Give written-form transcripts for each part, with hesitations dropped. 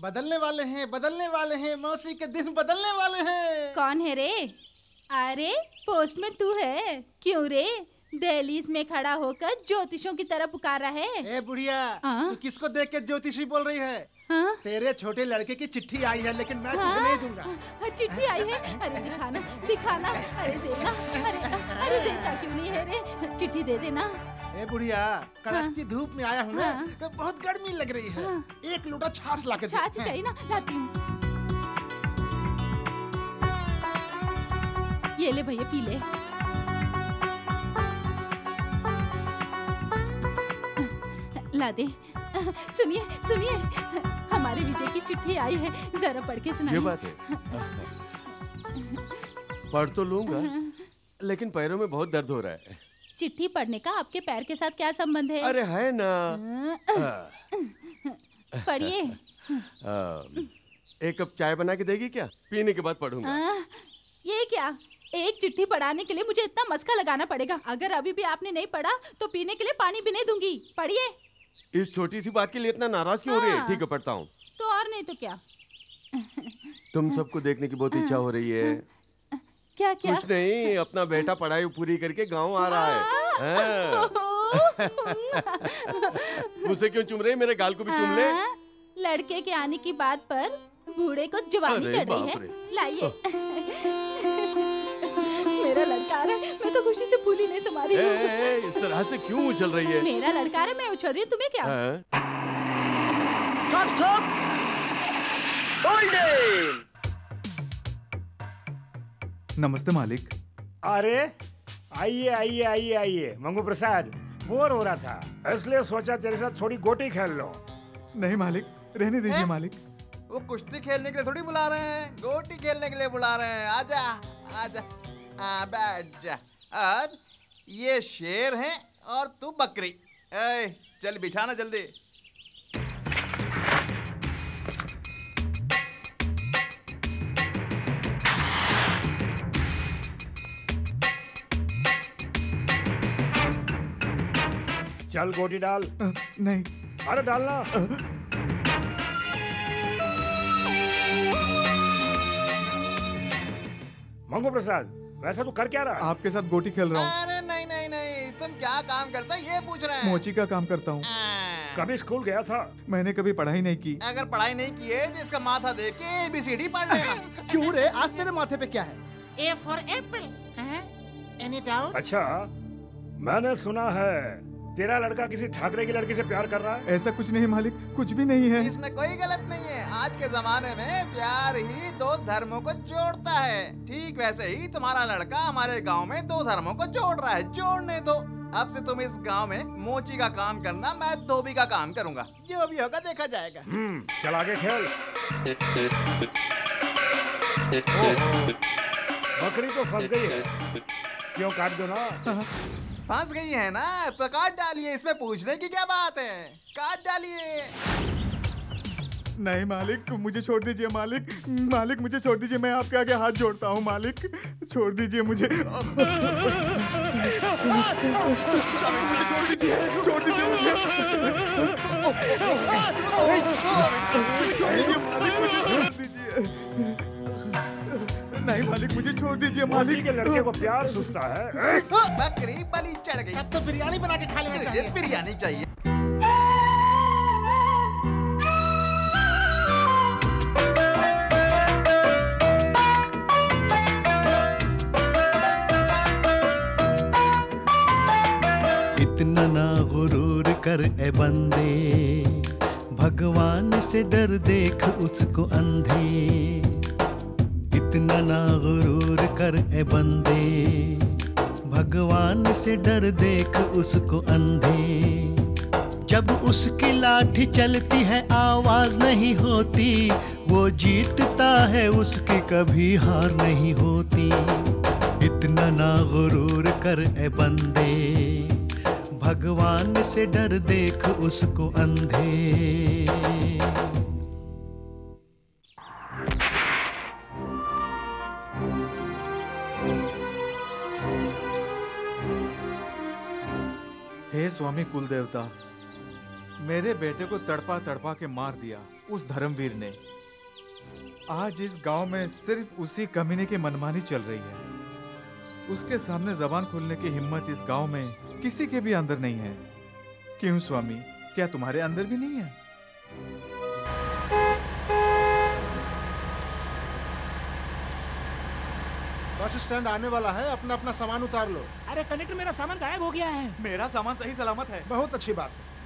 बदलने वाले हैं, मौसी के दिन बदलने वाले हैं। कौन है रे? अरे पोस्ट में तू है। क्यों रे दहलीज में खड़ा होकर ज्योतिषों की तरह पुकार रहा है? ए बुढ़िया, तू किसको देख के ज्योतिषी बोल रही है? हाँ? तेरे छोटे लड़के की चिट्ठी आई है, लेकिन मैं तुझे नहीं दूंगा। चिट्ठी आई है? अरे दिखाना दिखाना, अरे देना, अरे देता क्यों नहीं है रे? चिट्ठी दे देना। ए बुढ़िया, कड़कती धूप में आया हूँ ना, तो बहुत गर्मी लग रही है। एक लोटा छाछ ला के दे। छाछ चाहिए ना, लाती हूँ। ये ले भैया, पी ले। ला दे। सुनिए सुनिए, हमारे विजय की चिट्ठी आई है, जरा पढ़ के सुनाइए। ये बात है। पढ़ तो लूंगा, लेकिन पैरों में बहुत दर्द हो रहा है। चिट्ठी पढ़ने का आपके पैर के साथ क्या संबंध है? अरे है ना। पढ़िए। एक कप चाय बना के देगी क्या? पीने के बाद पढ़ूंगा। ये क्या? एक चिट्ठी पढ़ाने के लिए मुझे इतना मस्का लगाना पड़ेगा। अगर अभी भी आपने नहीं पढ़ा तो पीने के लिए पानी भी नहीं दूंगी। पढ़िए। इस छोटी सी बात के लिए इतना नाराज क्यों हो रही है? ठीक है, पढ़ता हूँ। तो और नहीं तो क्या। तुम सबको देखने की बहुत इच्छा हो रही है। क्या क्या? कुछ नहीं, अपना बेटा पढ़ाई पूरी करके गांव आ रहा है। मुझे क्यों चूम रही? मेरे गाल को भी चूम ले। लड़के के आने की बात पर बूढ़े को जवानी चढ़ रही है। लाइए। मेरा लड़का है, मैं तो खुशी से फूली नहीं समा रही हूँ। इस तरह से क्यों उछल रही है? मेरा लड़का है, मैं उछल रही हूँ, तुम्हें क्या? Stop stop, hold it. नमस्ते मालिक। अरे आइए आइए आइए आइए। मंगू प्रसाद, बोर हो रहा था इसलिए सोचा तेरे साथ थोड़ी गोटी खेल लो। नहीं मालिक, रहने दीजिए मालिक। वो कुश्ती खेलने के लिए थोड़ी बुला रहे हैं, गोटी खेलने के लिए बुला रहे हैं। आजा आजा, बैठ जा। अब ये शेर है और तू बकरी। चल बिछाना जल्दी। चल गोटी डाल। नहीं। अरे डालना। मंगू प्रसाद, वैसे तू कर क्या रहा है? आपके साथ गोटी खेल रहा हूँ। अरे नहीं नहीं नहीं, तुम क्या काम करता है ये पूछ रहे हैं? मोची का काम करता हूँ। कभी स्कूल गया था? मैंने कभी पढ़ाई नहीं की। अगर पढ़ाई नहीं की है तो इसका माथा देख के ABCD पढ़ लेना। क्यों रे, आज तेरे माथे पे क्या है? A for apple. Any doubt? अच्छा, मैंने सुना है तेरा लड़का किसी ठाकरे की लड़की से प्यार कर रहा है। ऐसा कुछ नहीं मालिक, कुछ भी नहीं है। इसमें कोई गलत नहीं है। आज के जमाने में प्यार ही दो धर्मों को जोड़ता है। ठीक वैसे ही तुम्हारा लड़का हमारे गांव में दो धर्मों को जोड़ रहा है। जोड़ने दो। अब से तुम इस गांव में मोची का काम करना, मैं धोबी का काम करूंगा। जो भी होगा देखा जाएगा। चल आगे खेल। बकरी तो फंस गई है, क्यों काट दो ना। फंस गई है ना तो काट डालिए, इसमें पूछने की क्या बात है? काट डालिए। नहीं मालिक, मुझे छोड़ दीजिए मालिक। मालिक मुझे छोड़ दीजिए, मैं आपके आगे हाथ जोड़ता हूँ मालिक, छोड़ दीजिए मुझे। छोड़ दीजिए, छोड़ दीजिए मुझे। छोड़ दीजिए मालिक, मुझे छोड़ दीजिए। नहीं मालिक, मुझे छोड़ दीजिए मालिक। के लड़के को प्यार सुस्ता है। बकरी बलि चढ़ गई। अब तो बिरयानी बना के खा लेना चाहिए। बिरयानी चाहिए। इतना ना गुरूर कर ए बंदे, भगवान से डर देख उसको अंधे। इतना ना गुरूर कर ए बंदे, भगवान से डर देख उसको अंधे। जब उसकी लाठी चलती है आवाज नहीं होती, वो जीतता है उसकी कभी हार नहीं होती। इतना ना गुरूर कर ए बंदे, भगवान से डर देख उसको अंधे। हे स्वामी कुलदेवता, मेरे बेटे को तड़पा तड़पा के मार दिया। उस धर्मवीर ने। आज इस गांव में सिर्फ उसी कमीने की मनमानी चल रही है। उसके सामने जबान खोलने की हिम्मत इस गांव में किसी के भी अंदर नहीं है। क्यों स्वामी, क्या तुम्हारे अंदर भी नहीं है? बस स्टैंड आने वाला है, अपना अपना सामान उतार लो। अरे कंडक्टर, मेरा सामान गायब हो गया है। मेरा सामान सही सलामत है। बहुत अच्छी बात है।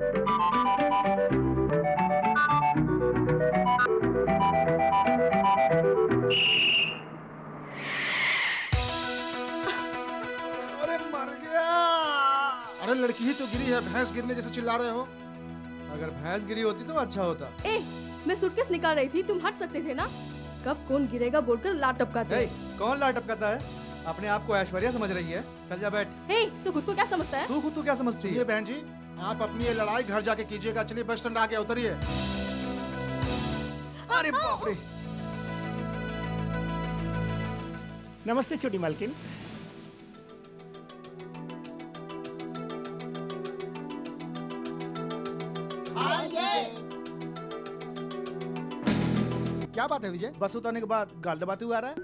अरे मर गया। अरे लड़की ही तो गिरी है, भैंस गिरने जैसे चिल्ला रहे हो। अगर भैंस गिरी होती तो अच्छा होता। मैं सूटकेस निकाल रही थी, तुम हट सकते थे ना। कब कौन गिरेगा बोलकर लात टपकाते। कौन लात टपकाता है? अपने आप को ऐश्वर्या समझ रही है। चल जा बैठ। तू खुद को क्या समझता है? तू खुद को क्या समझती है? बहन जी, आप अपनी ये लड़ाई घर जाके कीजिएगा। चलिए बस स्टैंड आके उतरिए। अरे बाप रे। नमस्ते छोटी मालकिन। क्या बात है विजय, बस उतरने के बाद गाल दबाते हुए आ रहा है?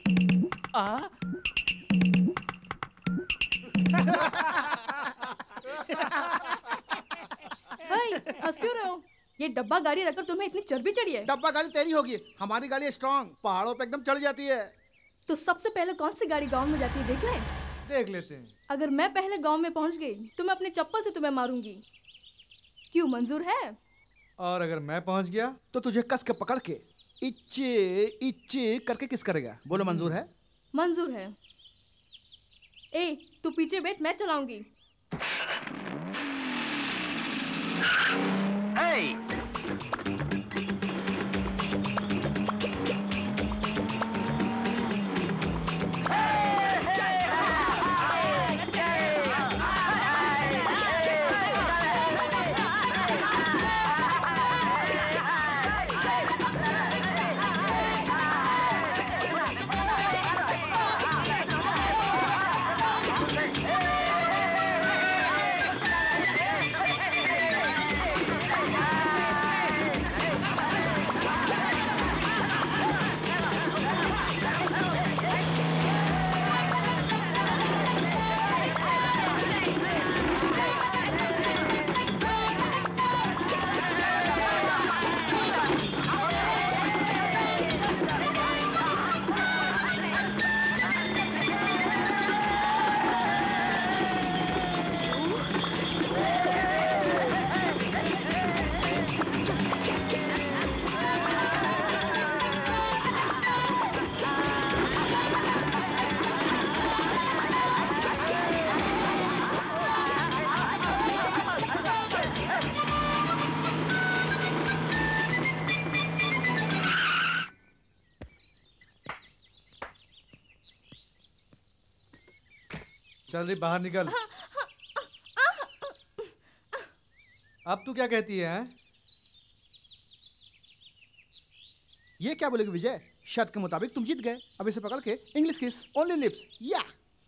भाई हंस क्यों रहे हो? ये डब्बा गाड़ी रखकर तुम्हें इतनी चर्बी चढ़ी है। डब्बा गाड़ी तेरी होगी, हमारी गाड़ी स्ट्रांग, पहाड़ों पे एकदम चढ़ जाती है। तो सबसे पहले कौन सी गाड़ी गांव में जाती है देख लें? देख लेते हैं। अगर मैं पहले गांव में पहुंच गई तो मैं अपनी चप्पल से तुम्हें मारूंगी। क्यों, मंजूर है? और अगर मैं पहुंच गया तो तुझे कस के पकड़ के इच्चे करके किस करेगा? बोलो मंजूर है? मंजूर है। तू पीछे बैठ, मैं चलाऊंगी। चल रही, बाहर निकल। अब तू क्या कहती है? ये क्या बोलेगी विजय? शर्त के मुताबिक तुम जीत गए। अब इसे पकड़ के इंग्लिश किस, ओनली लिप्स, या।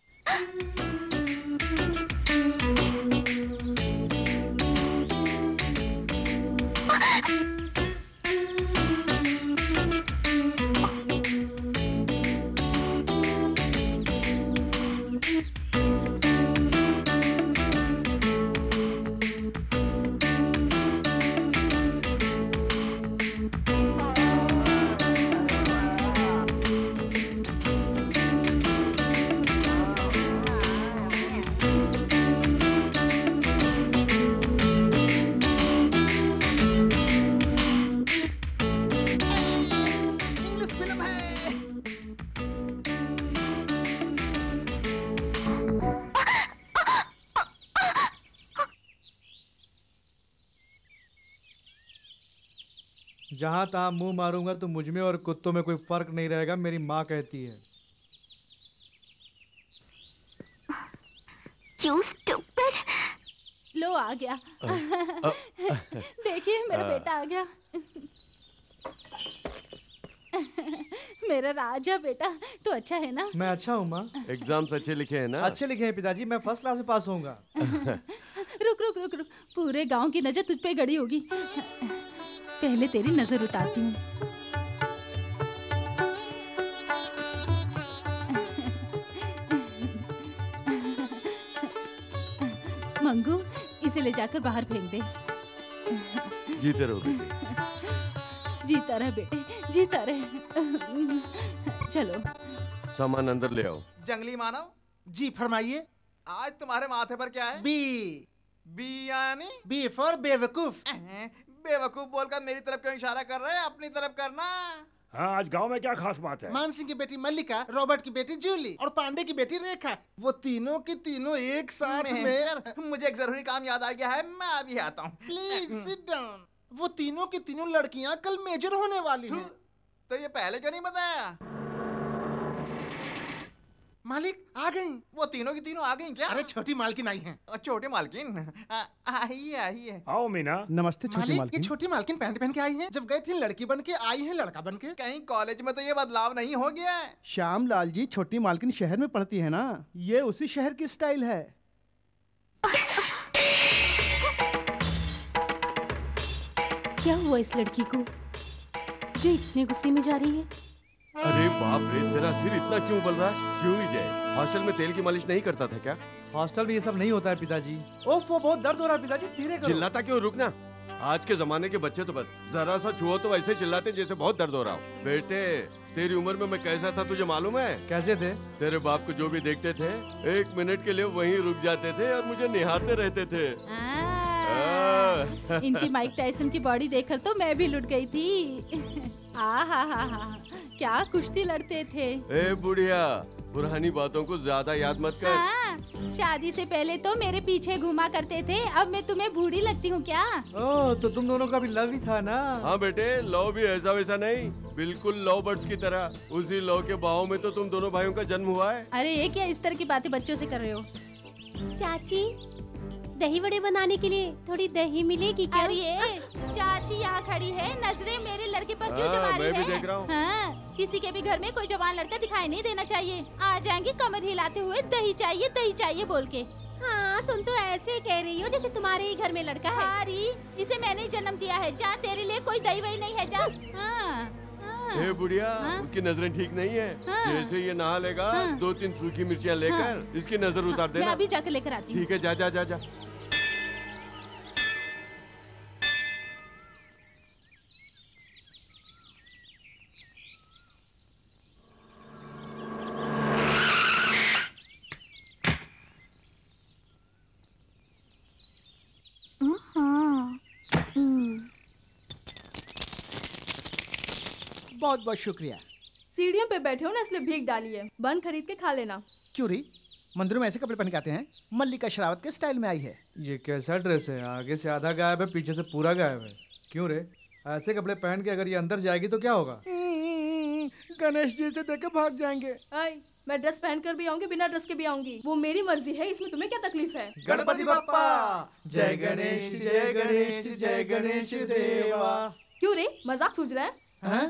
जहां तहां मुंह मारूंगा तो मुझ में और कुत्तों में कोई फर्क नहीं रहेगा, मेरी माँ कहती है। लो आ गया। देखिए मेरा बेटा आ गया। मेरा राजा बेटा, तो अच्छा है ना? मैं अच्छा हूँ माँ। एग्जाम्स अच्छे लिखे हैं ना? अच्छे लिखे हैं पिताजी, मैं फर्स्ट क्लास में पास होऊंगा। रुक रुक रुक रुक, पूरे गांव की नजर तुझ पे गड़ी होगी। पहले तेरी नजर उतारती हूँ। मंगू, इसे ले जाकर बाहर फेंक दे। जीते रहो बेटे। जीता रहे बेटे, जीता रहे। चलो सामान अंदर ले आओ। जंगली मानव जी फरमाइए। आज तुम्हारे माथे पर क्या है? बी। बी यानी? बी फॉर बेवकूफ। बेवकूफ बोलकर मेरी तरफ क्यों इशारा कर रहे हैं? अपनी तरफ करना। हाँ, आज गांव में क्या खास बात है? मान सिंह की बेटी मल्लिका, रॉबर्ट की बेटी जूली और पांडे की बेटी रेखा, वो तीनों की तीनों एक साथ में। मुझे एक जरूरी काम याद आ गया है, मैं अभी आता हूँ। Please sit down. वो तीनों की तीनों लड़कियाँ कल मेजर होने वाली हैं। तो ये पहले क्यों नहीं बताया? मालिक आ गई। वो तीनों की तीनों आ गई क्या? अरे छोटी मालकिन आई हैं। छोटी मालकिन आई है। आओ मीना। नमस्ते छोटी मालिक, मालकिन। ये छोटी मालकिन पैंट पहन के आई हैं। जब गई थी लड़की बन के, आई है लड़का बन के। कहीं कॉलेज में तो ये बदलाव नहीं हो गया है? श्याम लाल जी, छोटी मालकिन शहर में पढ़ती है ना, ये उसी शहर की स्टाइल है। क्या हुआ इस लड़की को जो इतने गुस्से में जा रही है? अरे बाप रे, तेरा सिर इतना क्यों उबल रहा है? क्यों विजय, हॉस्टल में तेल की मालिश नहीं करता था क्या? हॉस्टल में ये सब नहीं होता है पिताजी। ओफ, वो बहुत दर्द हो रहा है पिताजी, धीरे करो। चिल्लाता क्यों, रुकना। आज के जमाने के बच्चे तो बस जरा सा छुओ तो ऐसे चिल्लाते जैसे बहुत दर्द हो रहा हो। बेटे, तेरी उम्र में मैं कैसा था तुझे मालूम है? कैसे थे? तेरे बाप को जो भी देखते थे 1 मिनट के लिए वहीं रुक जाते थे और मुझे निहारते रहते थे। इनकी माइक टायसन की बॉडी देखकर तो मैं भी लुट गई थी। हा, क्या कुश्ती लड़ते थे। ए बुढ़िया, पुरानी बातों को ज्यादा याद मत कर। हाँ, शादी से पहले तो मेरे पीछे घुमा करते थे, अब मैं तुम्हें बूढ़ी लगती हूँ क्या? ओह, तो तुम दोनों का भी लव ही था ना? हाँ बेटे, लव भी ऐसा वैसा नहीं, बिल्कुल लव बर्ड्स की तरह। उसी लव के बहाव में तो तुम दोनों भाइयों का जन्म हुआ है। अरे ये क्या इस तरह की बातें बच्चों से कर रहे हो? चाची, दही वड़े बनाने के लिए थोड़ी दही मिलेगी क्या? अरे चाची यहाँ खड़ी है, नजरें मेरे लड़के पर क्यों जमा रही है? मैं भी देख रहा हूँ। हाँ, किसी के भी घर में कोई जवान लड़का दिखाई नहीं देना चाहिए। आ जाएंगे कमर हिलाते हुए दही चाहिए बोल के। हाँ, तुम तो ऐसे कह रही हो जैसे तुम्हारे ही घर में लड़का है। हारी, इसे मैंने ही जन्म दिया है। जा, तेरे लिए कोई दही वही नहीं है, जा। हाँ, हे बुढ़िया, उसकी नजरें ठीक नहीं है। जैसे ये नहा लेगा 2-3 सूखी मिर्चियाँ लेकर इसकी नजर उतार देना। मैं अभी जाकर लेकर आती हूँ। ठीक है, जा जा जा जा। बहुत बहुत शुक्रिया। सीढ़ियों पे बैठे हो ना, इसलिए भीख डाली है। बन खरीद के खा लेना। क्यों री, मंदिरों में ऐसे कपड़े पहन के आते हैं? मल्लिका शेरावत के स्टाइल में आई है। ये कैसा ड्रेस है? आगे से आधा गायब है, पीछे से पूरा गायब है। क्यों रे, ऐसे कपड़े पहन के अगर ये अंदर जाएगी तो क्या होगा? गणेश जी से देकर भाग जाएंगे। मैं ड्रेस पहन कर भी आऊंगी, बिना ड्रेस के भी आऊंगी। वो मेरी मर्जी है, इसमें तुम्हें क्या तकलीफ है? गणपति बप्पा जय गणेश, जय गणेश, जय गणेश देवा। क्यों रे, मजाक सूझ रहा है?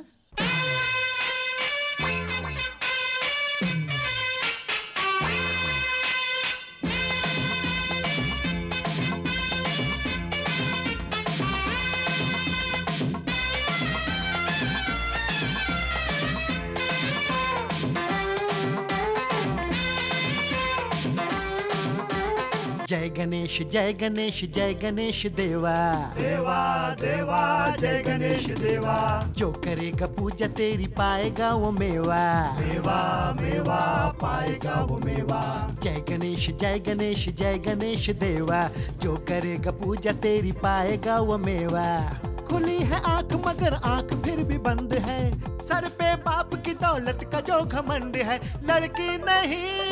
जय गणेश, जय गणेश, जय गणेश देवा। देवा देवा जय गणेश देवा। जो करेगा पूजा तेरी पाएगा वो मेवा। मेवा मेवा पाएगा वो मेवा। जय गणेश, जय गणेश, जय गणेश देवा। जो करेगा पूजा तेरी पाएगा वो मेवा। खुली है आंख मगर आंख फिर भी बंद है। सर पे बाप की दौलत का जो घमंड है। लड़की नहीं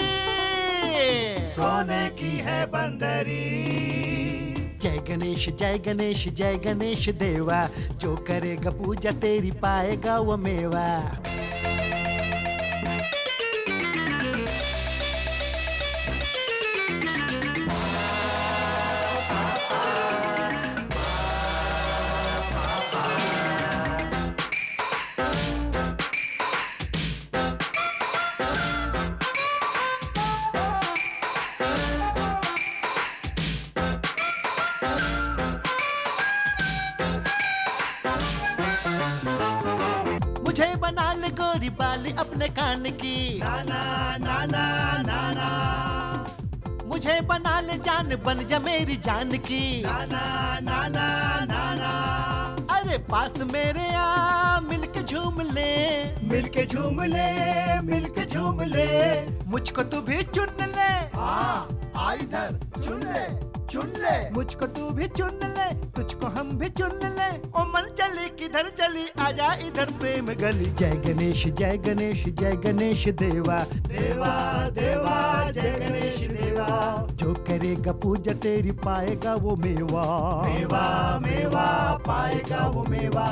सोने की है बंदरी। जय गणेश, जय गणेश, जय गणेश देवा। जो करेगा पूजा तेरी पाएगा वो मेवा। बना ले गोरी बाली अपने कान की, नाना नाना नाना। मुझे बना ले जान बन जा मेरी जान की, नाना नाना नाना। अरे पास मेरे आ मिलके झूम ले, मिलके झूम ले, मिलके झूम ले। मुझको तू भी चुन ले, हाँ आ इधर चुन ले, चुन ले। मुझको तू भी चुन ले, तुझको हम भी चुन ले। ओ मन चली किधर चली, आजा इधर प्रेम गली। जय गणेश जय गणेश जय गणेश देवा, देवा देवा जय गणेश देवा। जो करेगा पूजा तेरी पाएगा वो मेवा, मेवा मेवा पाएगा वो मेवा।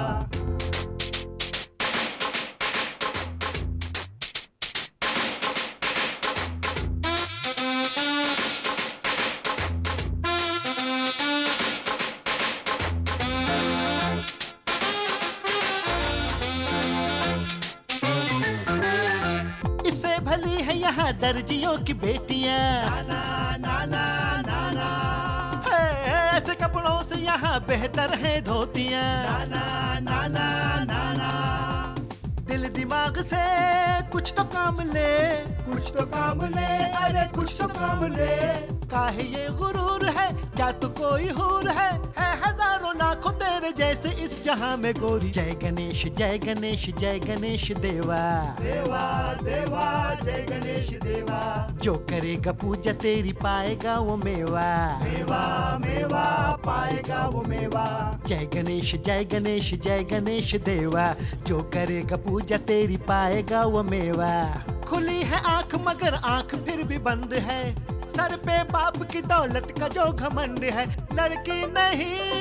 यहाँ दर्जियों की बेटियाँ, नाना नाना नाना। ऐसे कपड़ों से यहाँ बेहतर है धोतियाँ, नाना नाना नाना। दिल दिमाग से कुछ तो काम ले, कुछ तो काम ले, अरे कुछ तो काम ले। काहे ये गुरूर है, क्या तू कोई हूर है हजारों लाखों तेरे जैसे इस जहां में गोरी। जय गणेश जय गणेश जय गणेश देवा, देवा देवा जय गणेश देवा। जो करेगा पूजा तेरी पाएगा वो मेवा, मेवा मेवा पाएगा वो मेवा। जय गणेश जय गणेश जय गणेश देवा। जो करेगा पूजा तेरी पाएगा वो मेवा। खुली है आंख मगर आंख फिर भी बंद है, सर पे बाप की दौलत का जो घमंड है। लड़की नहीं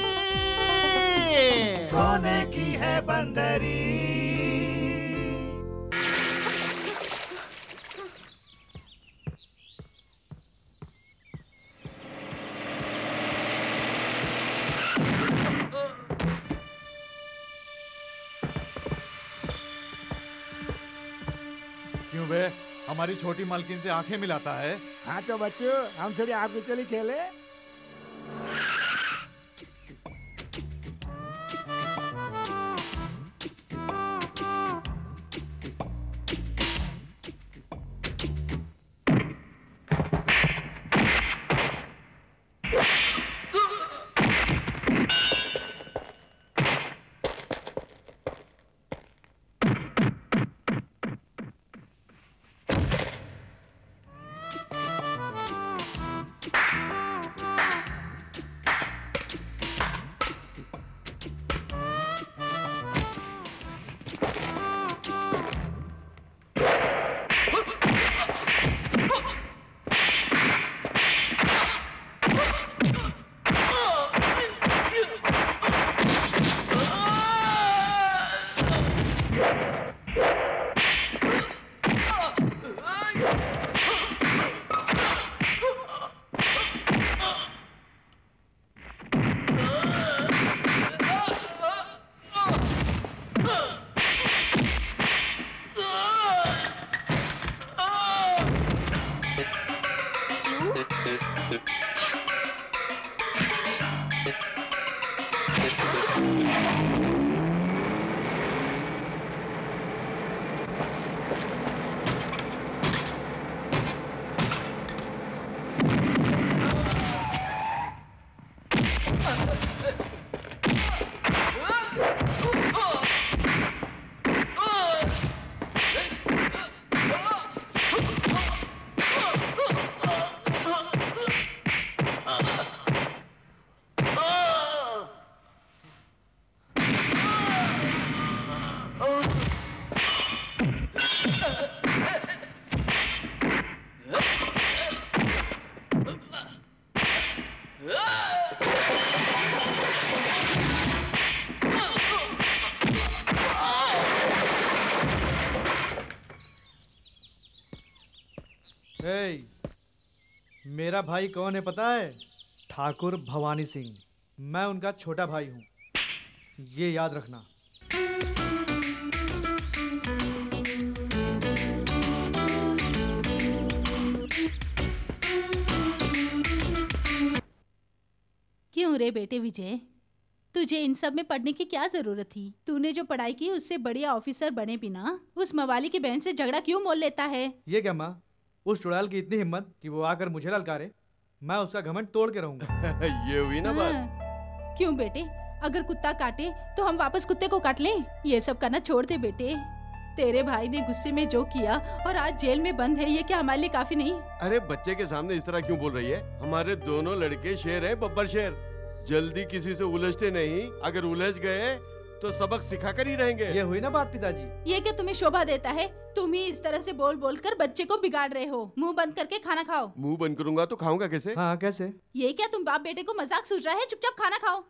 सोने की है बंदरी। क्यों बे, हमारी छोटी मालकिन से आंखें मिलाता है? हाँ तो बच्चों, हम थोड़ी आगे चली खेले। मेरा भाई कौन है पता है? ठाकुर भवानी सिंह। मैं उनका छोटा भाई हूँ, ये याद रखना। क्यों रे बेटे विजय, तुझे इन सब में पढ़ने की क्या जरूरत थी? तूने जो पढ़ाई की उससे बढ़िया ऑफिसर बने बिना उस मवाली की बहन से झगड़ा क्यों मोल लेता है? ये क्या माँ, उस चुड़ैल की इतनी हिम्मत कि वो आकर मुझे ललकारे, मैं उसका घमंड तोड़ के रहूंगा। ये हुई ना बात। क्यों बेटे, अगर कुत्ता काटे तो हम वापस कुत्ते को काट लें? ये सब करना छोड़ दे बेटे। तेरे भाई ने गुस्से में जो किया और आज जेल में बंद है, ये क्या हमारे लिए काफी नहीं? अरे बच्चे के सामने इस तरह क्यों बोल रही है? हमारे दोनों लड़के शेर हैं, बब्बर शेर। जल्दी किसी से उलझते नहीं, अगर उलझ गए तो सबक सिखा कर ही रहेंगे। ये हुई ना बात पिताजी। ये क्या तुम्हें शोभा देता है? तुम ही इस तरह से बोल बोल कर बच्चे को बिगाड़ रहे हो। मुंह बंद करके खाना खाओ। मुंह बंद करूंगा तो खाऊंगा कैसे? हाँ कैसे? ये क्या तुम बाप बेटे को मजाक सूझ रहा है? चुपचाप खाना खाओ।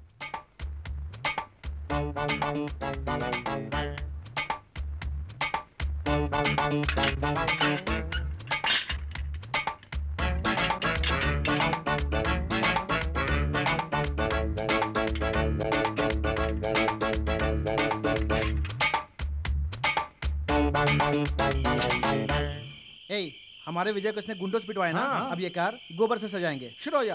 हमारे विजय को इसने गुंडों से पिटवाया ना। अब ये कार गोबर से सजाएंगे। शुरू हो जा।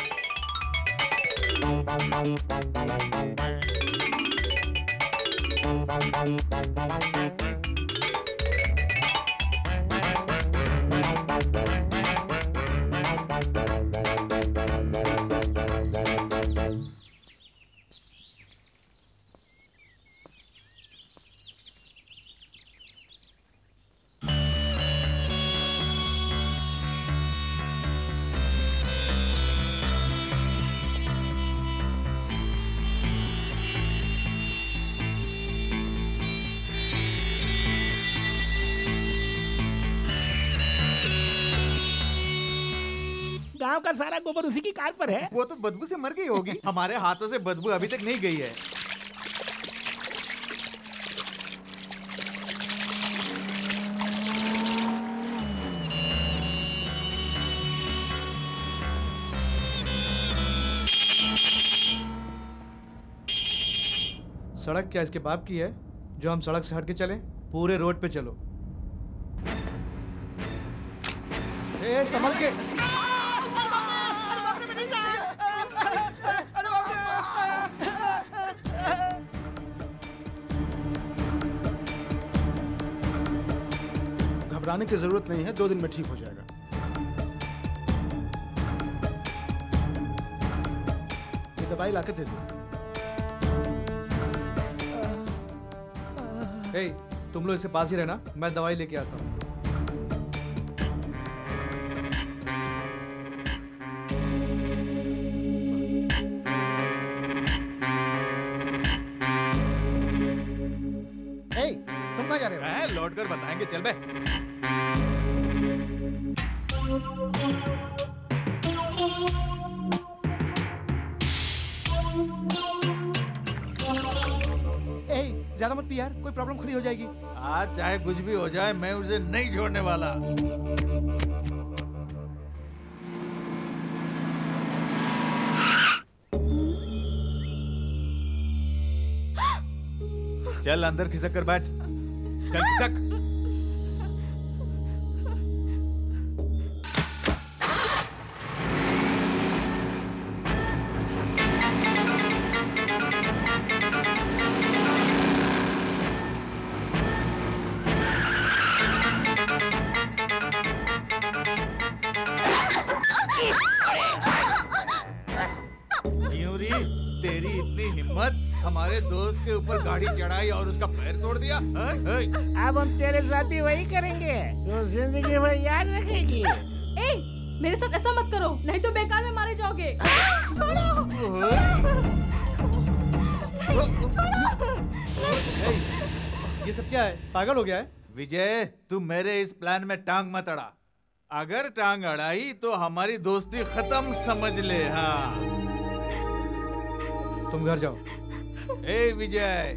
गांव का सारा गोबर उसी की कार पर है। वो तो बदबू से मर गई होगी। हमारे हाथों से बदबू अभी तक नहीं गई है। सड़क क्या इसके बाप की है जो हम सड़क से हट के चले? पूरे रोड पे चलो। ए, संभल के। घबराने की जरूरत नहीं है, 2 दिन में ठीक हो जाएगा। ये दवाई लाके दे दो। ए, तुम लोग इसके पास ही रहना, मैं दवाई लेके आता हूँ। तुम कहाँ जा रहे हो? लौट कर बताएंगे, चल बे। ज्यादा मत पी यार, कोई प्रॉब्लम खड़ी हो जाएगी। आज चाहे कुछ भी हो जाए, मैं उसे नहीं छोड़ने वाला। चल अंदर खिसक कर बैठ। चल खिसक। तेरी इतनी हिम्मत, हमारे दोस्त के ऊपर गाड़ी चढ़ाई और उसका पैर तोड़ दिया। अब हम तेरे साथ भी वही करेंगे, तो जिंदगी भर याद रखेगी। ए, मेरे साथ ऐसा मत करो, नहीं तो बेकार में मारे जाओगे। ये सब क्या है? पागल हो गया है? विजय, तू मेरे इस प्लान में टांग मत अड़ा। अगर टांग अड़ाई तो हमारी दोस्ती खत्म समझ ले। हाँ, तुम घर जाओ। ए विजय,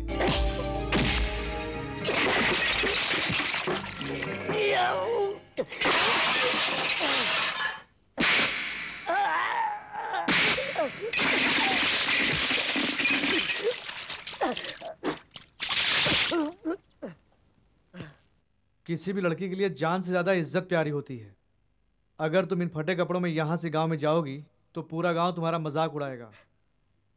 किसी भी लड़की के लिए जान से ज्यादा इज्जत प्यारी होती है। अगर तुम इन फटे कपड़ों में यहाँ से गांव में जाओगी तो पूरा गांव तुम्हारा मजाक उड़ाएगा।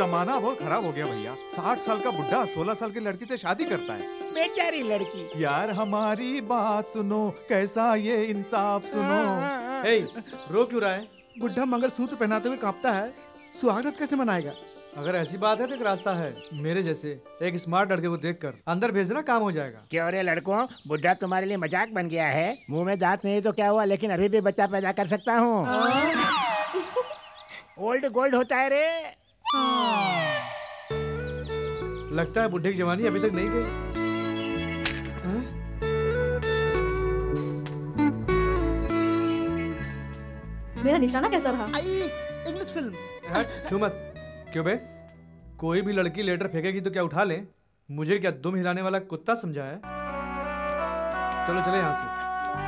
जमाना बहुत खराब हो गया भैया। 60 साल का बुढ़ा 16 साल की लड़की से शादी करता है। बेचारी लड़की। यार हमारी बात सुनो, कैसा ये इंसाफ सुनो। हे, रो क्यों रहा है? बुढ़ा मंगलसूत्र पहनाते हुए कांपता है, सुहागरात कैसे मनाएगा? अगर ऐसी बात है तो एक रास्ता है। मेरे जैसे एक स्मार्ट लड़के को देखकर अंदर भेजना, काम हो जाएगा। क्यों रे लड़कों, बुढ़ा तुम्हारे लिए मजाक बन गया है? मुंह में दांत नहीं तो क्या हुआ, लेकिन अभी भी बच्चा पैदा कर सकता हूँ। ओल्ड गोल्ड होता है रे। लगता है बुढ़े की जवानी अभी तक नहीं गई। मेरा निशाना कैसा रहा? English film. छू मत। क्यों बे? कोई भी लड़की लेटर फेंकेगी तो क्या उठा ले? मुझे क्या दुम हिलाने वाला कुत्ता समझा है? चलो चले यहाँ से।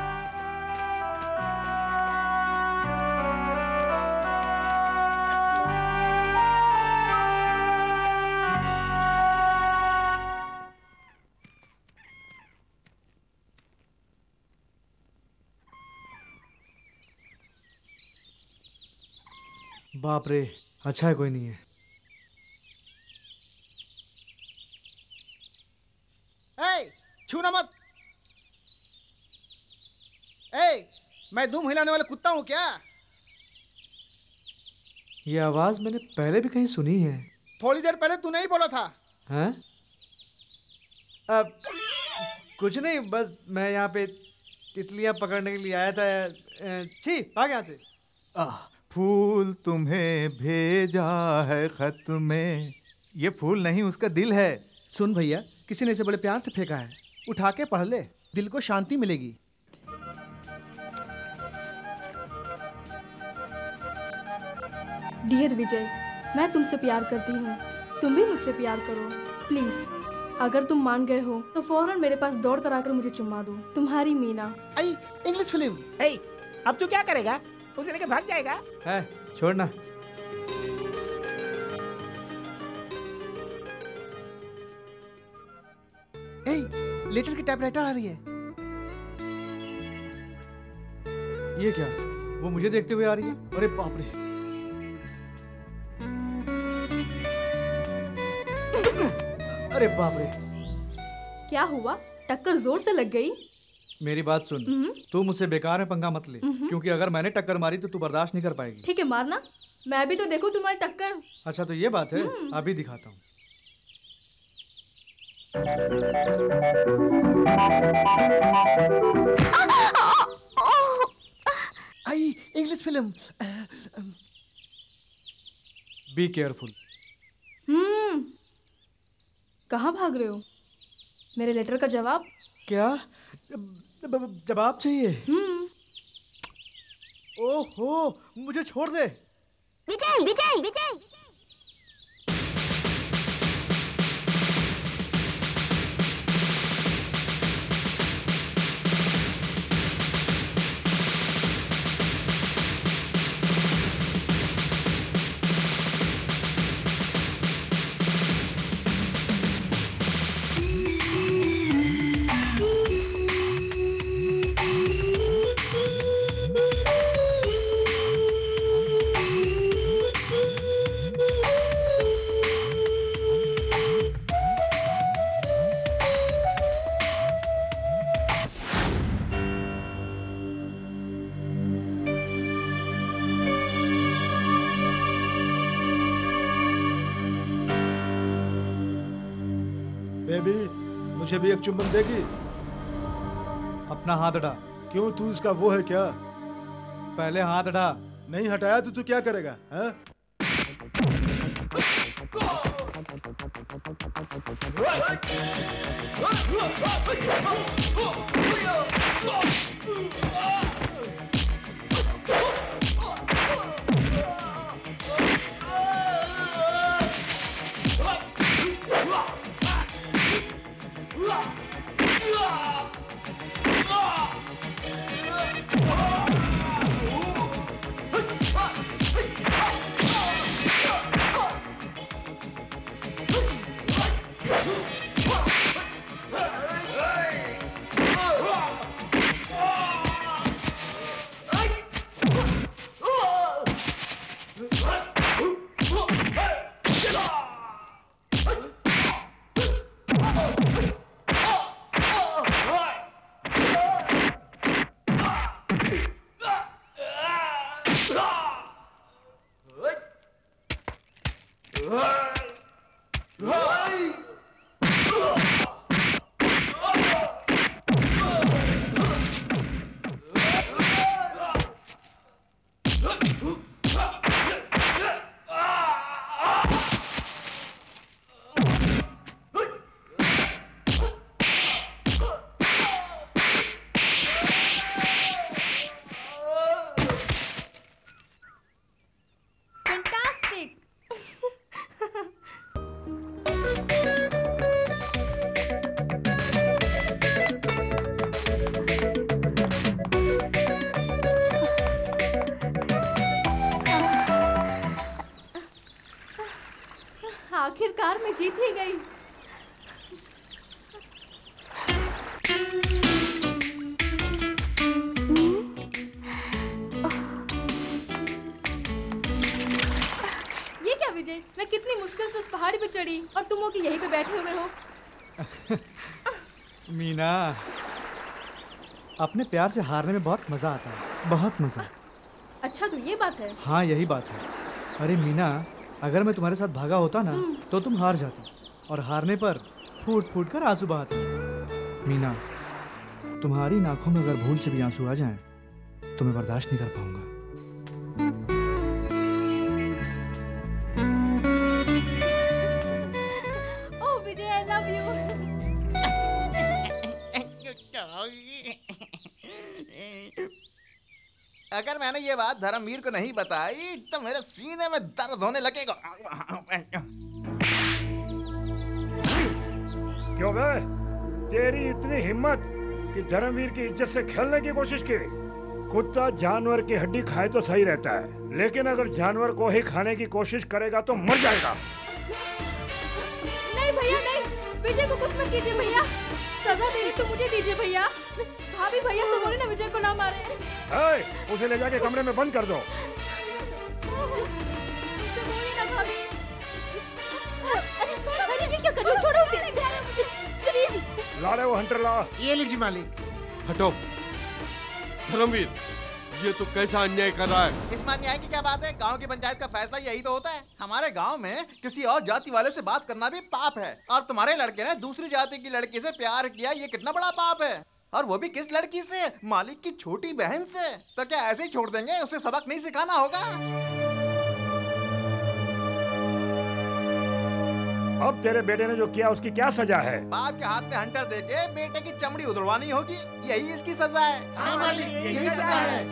बाप रे, अच्छा है कोई नहीं है। छूना मत। मैं दुम हिलाने वाला कुत्ता हूँ क्या? ये आवाज मैंने पहले भी कहीं सुनी है। थोड़ी देर पहले तू नहीं बोला था? हैं? अब कुछ नहीं, बस मैं यहाँ पे तितलियां पकड़ने के लिए आया था। छी, भाग यहाँ से। फूल तुम्हें भेजा है खत में। ये फूल नहीं, उसका दिल है। सुन भैया, किसी ने इसे बड़े प्यार से फेंका है, उठा के पढ़ ले, दिल को शांति मिलेगी। डियर विजय, मैं तुमसे प्यार करती हूँ, तुम भी मुझसे प्यार करो प्लीज। अगर तुम मान गए हो तो फौरन मेरे पास दौड़ कर आकर मुझे चुम्मा दो। तुम्हारी मीना। English film. अब तू क्या करेगा? उसे लेके भाग जाएगा? है, छोड़ना। लेटर की टाइपराइटर आ रही है। ये क्या? वो मुझे देखते हुए आ रही है? अरे बाप रे। अरे बाप रे। क्या हुआ? टक्कर जोर से लग गई? मेरी बात सुन, तू मुझसे बेकार में पंगा मत ले, क्योंकि अगर मैंने टक्कर मारी तो तू बर्दाश्त नहीं कर पाएगी। ठीक है, मारना, मैं भी तो देखूं तुम्हारी टक्कर। अच्छा तो ये बात है, अभी दिखाता हूँ। English film. Be careful. कहाँ भाग रहे हो? मेरे लेटर का जवाब। क्या जवाब चाहिए? ओहो, मुझे छोड़ दे। विजय, विजय, विजय। बेबी, मुझे भी एक चुम्बन देगी? अपना हाथ हटा। क्यों, तू इसका वो है क्या? पहले हाथ हटा। नहीं हटाया तो तू क्या करेगा? हैं? आखिरकार मैं जीत ही गई। ये क्या विजय, मैं कितनी मुश्किल से उस पहाड़ी पे चढ़ी और तुम हो कि यहीं पे बैठे हुए हो। मीना, अपने प्यार से हारने में बहुत मजा आता है, बहुत मजा। अच्छा तो ये बात है। हाँ यही बात है। अरे मीना, अगर मैं तुम्हारे साथ भागा होता ना तो तुम हार जाती और हारने पर फूट फूट कर आंसू बहाती। मीना, तुम्हारी आंखों में अगर भूल से भी आंसू आ जाएं तो मैं बर्दाश्त नहीं कर पाऊंगा। Oh Vijay, I love you. अगर मैंने ये बात धर्मवीर को नहीं बताई तो मेरे सीने में दर्द होने लगेगा। क्यों बे? तेरी इतनी हिम्मत कि धर्मवीर की इज्जत से खेलने की कोशिश की। कुत्ता जानवर की हड्डी खाए तो सही रहता है, लेकिन अगर जानवर को ही खाने की कोशिश करेगा तो मर जाएगा। नहीं भैया नहीं, विजय को कुछ मत कीजिए भैया। सजा देनी तो मुझे दीजिए भैया। भाभी भैया से बोले ना विजय को ना मारे। उसे ले जाके कमरे में बंद कर दो। उसे बोलिए ना भाभी। अरे ये क्या कर रहे हो? छोड़ो उसे। ला ले वो हंटर ला। ये लीजिए मालिक। हटो। धर्मवीर, ये तो कैसा अन्याय कर रहा है? इसमें अन्याय की क्या बात है? गांव की पंचायत का फैसला यही तो होता है। हमारे गांव में किसी और जाति वाले से बात करना भी पाप है, और तुम्हारे लड़के ने दूसरी जाति की लड़की से प्यार किया, ये कितना बड़ा पाप है। और वो भी किस लड़की से? मालिक की छोटी बहन से। तो क्या ऐसे ही छोड़ देंगे? उसे सबक नहीं सिखाना होगा? अब तेरे बेटे ने जो किया उसकी क्या सजा है? बाप के हाथ में हंटर देके बेटे की चमड़ी उधड़वानी होगी, यही इसकी सजा है। हाँ मालिक, यही सजा है।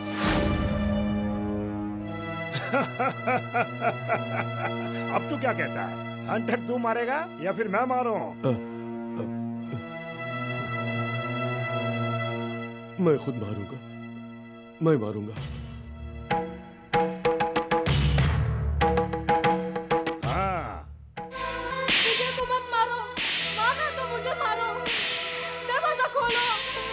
अब तू क्या कहता है? हंटर तू मारेगा या फिर मैं मारूं? मैं खुद मारूंगा, मैं मारूंगा। विजय को मत मारो, मारना तो मुझे मारो। दरवाजा खोलो।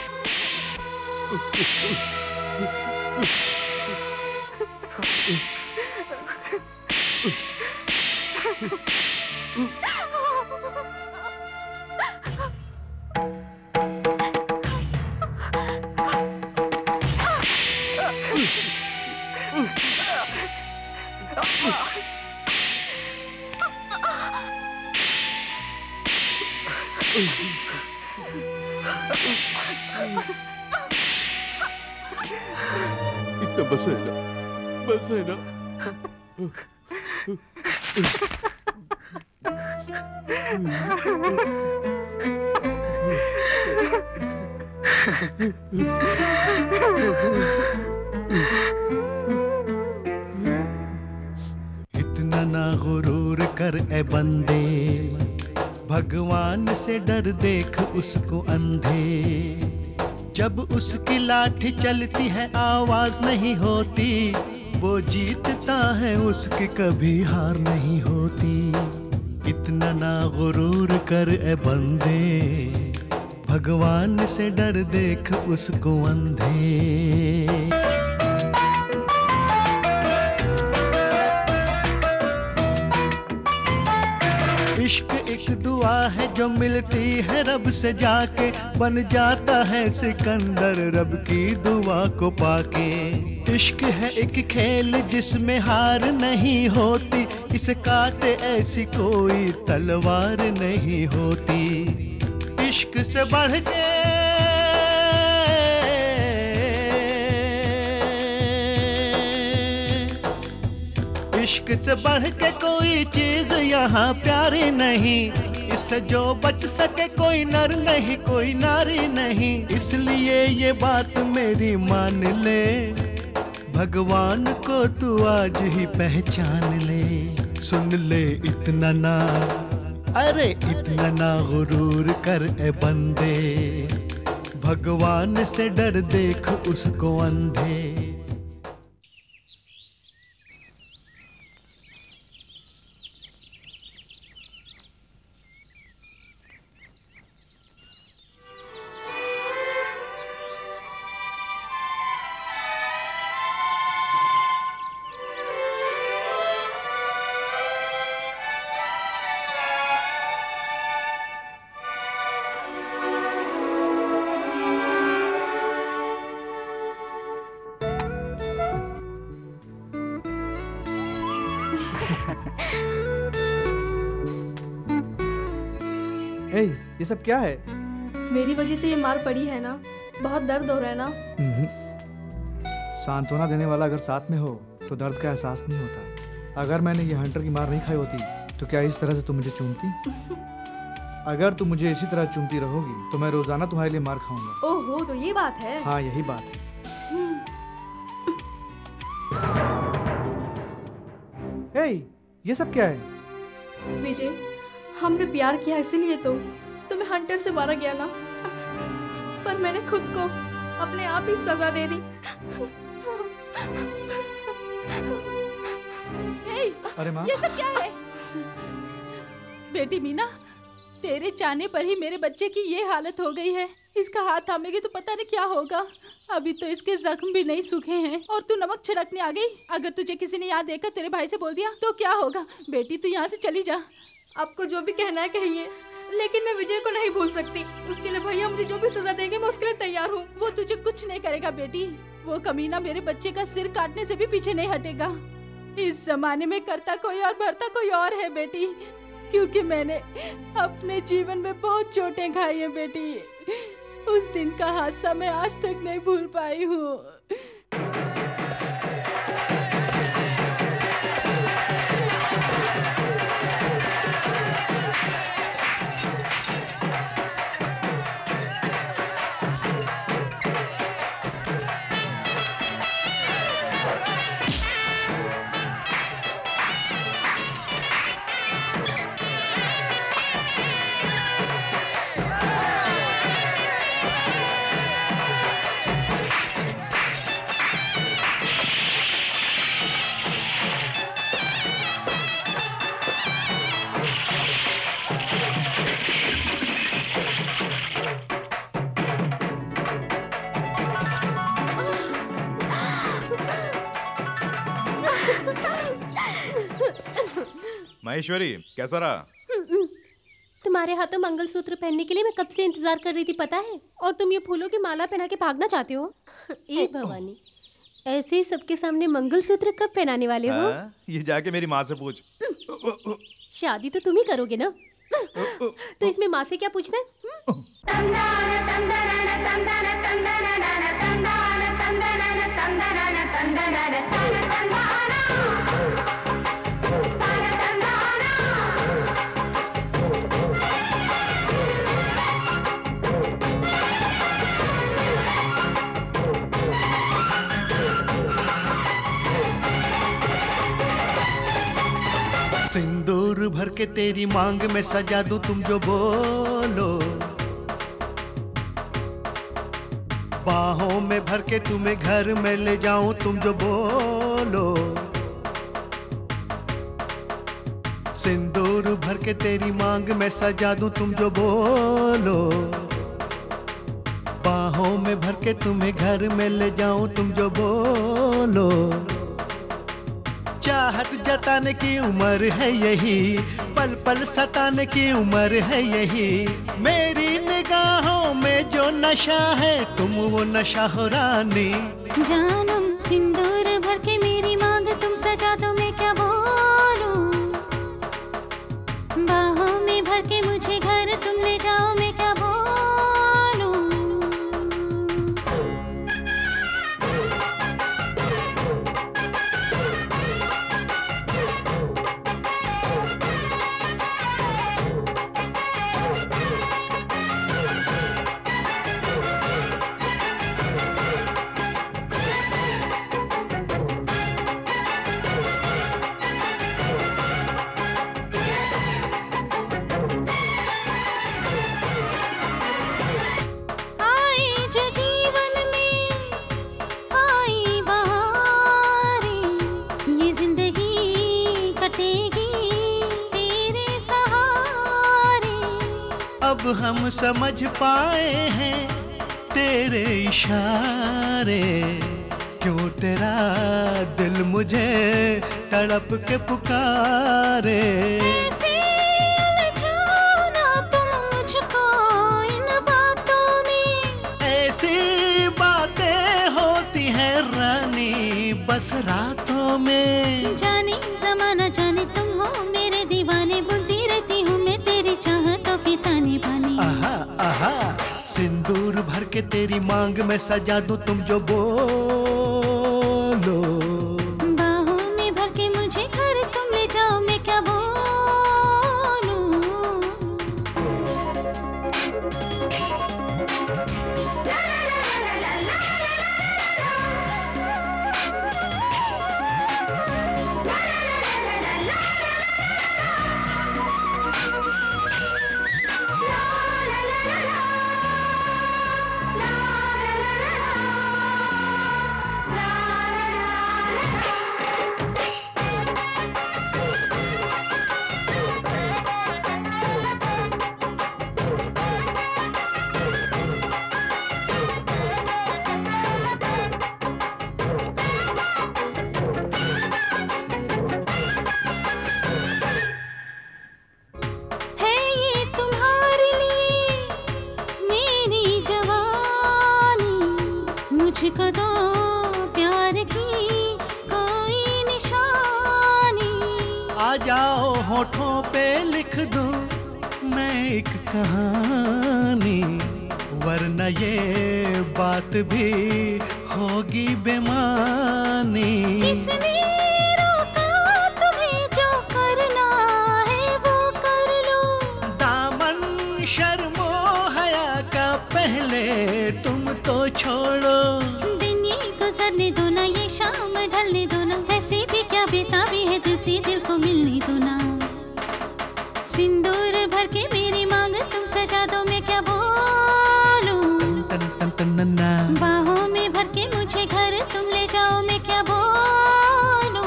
इतना बस है ना, बस है ना। इतना ना गुरूर कर ए बंदे, भगवान से डर देख उसको अंधे। जब उसकी लाठी चलती है आवाज नहीं होती, वो जीतता है उसकी कभी हार नहीं होती। इतना ना गुरूर कर ए बंदे, भगवान से डर देख उसको अंधे। इश्क एक दुआ है जो मिलती है रब से जाके, बन जाता है सिकंदर रब की दुआ को पाके। इश्क है एक खेल जिसमें हार नहीं होती, इसे काटे ऐसी कोई तलवार नहीं होती। इश्क से बढ़ के इश्क से बढ़ के कोई चीज यहाँ प्यारी नहीं, इससे जो बच सके कोई नर नहीं कोई नारी नहीं। इसलिए ये बात मेरी मान ले, भगवान को तू आज ही पहचान ले। सुन ले इतना ना, अरे इतना ना गुरूर कर ए बंदे, भगवान से डर देख उसको अंधे। ये सब क्या है? मेरी वजह से ये मार पड़ी है ना, बहुत दर्द हो रहा है ना। सांत्वना देने वाला अगर साथ में हो तो दर्द का एहसास नहीं होता। अगर मैंने ये हंटर की मार नहीं खाई होती तो क्या इस तरह से तुम मुझे चूमती? अगर तुम मुझे इसी तरह चूमती रहोगी तो मैं रोजाना तुम्हारे लिए मार खाऊंगा। ओहो, तो ये बात है। हाँ, यही बात है। ये सब क्या है? विजय, हमने प्यार किया इसीलिए तो तुम्हें हंटर से मारा गया ना, पर मैंने खुद को अपने आप ही सजा दे दी। अरे माँ, ये सब क्या है? बेटी मीना, तेरे चाहने पर ही मेरे बच्चे की ये हालत हो गई है। इसका हाथ थामेगी तो पता नहीं क्या होगा। अभी तो इसके जख्म भी नहीं सूखे हैं और तू नमक छिड़कने आ गई। अगर तुझे किसी ने यहाँ देखकर तेरे भाई से बोल दिया तो क्या होगा? बेटी तू यहाँ से चली जा। आपको जो भी कहना है कहिए, लेकिन मैं विजय को नहीं भूल सकती। उसके लिए भैया मुझे जो भी सजा देंगे मैं उसके लिए तैयार हूँ। वो तुझे कुछ नहीं करेगा बेटी। वो कमीना मेरे बच्चे का सिर काटने से भी पीछे नहीं हटेगा। इस जमाने में करता कोई और भरता कोई और है बेटी, क्योंकि मैंने अपने जीवन में बहुत चोटें खाई है बेटी। उस दिन का हादसा मैं आज तक नहीं भूल पाई हूँ। महेश्वरी, कैसा रहा? तुम्हारे हाथों मंगलसूत्र पहनने के लिए मैं कब से इंतजार कर रही थी पता है, और तुम ये फूलों की माला पहना के भागना चाहते हो। ए भवानी, ऐसे ही सबके सामने मंगलसूत्र कब पहनाने वाले हो? ये जाके मेरी माँ से पूछ। शादी तो तुम ही करोगे ना, तो इसमें माँ से क्या पूछना है? सिंदूर भर के तेरी मांग में सजा दूं तुम जो बोलो, बाहों में भर के तुम्हें घर में ले जाऊं तुम जो बोलो। सिंदूर भर के तेरी मांग में सजा दूं तुम जो बोलो, बाहों में भर के तुम्हें घर में ले जाऊं तुम जो बोलो। चाहत जताने की उम्र है यही, पल पल सताने की उम्र है यही। मेरी निगाहों में जो नशा है तुम वो नशा हो रानी। जानम सिंदूर भर के मेरी मांग तुम सजा दो, मैं क्या बोलूं। बाहों में भर के मुझे घर तुम ले जाओ, मैं क्या बोलूं। अब हम समझ पाए हैं तेरे इशारे, क्यों तेरा दिल मुझे तड़प के पुकारे। ऐसे उलझाना तुम मुझको इन बातों में, ऐसी बातें होती हैं रानी बस रातों में। जाने ज़माना जाने तुम हो मेरे दीवाने, बुनती रहती हूँ मैं तेरी चाहतों की ताने बाने। आहा आहा सिंदूर भर के तेरी मांग में सजा दूं तुम जो बोलो। बाहों में भर के मुझे घर तुम ले जाओ, मैं क्या बोलूं। मुझको दो प्यार की कोई निशानी। आ जाओ होठों पे लिख दूं मैं एक कहानी, वरना ये बात भी होगी बेमानी। किसने रोका तुम्हें, जो करना है वो कर लो। दामन शर्मो हया का पहले तुम तो छोड़ो। दिन ये गुजरने दो ना, ये शाम ढलने दो ना, ऐसी भी क्या बेताबी है दिल से दिल को मिलने दो ना। सिंदूर भर के मेरी मांग तुम सजा दो, मैं क्या बोलूं। बाहों में भर के मुझे घर तुम ले जाओ, मैं क्या बोलूं।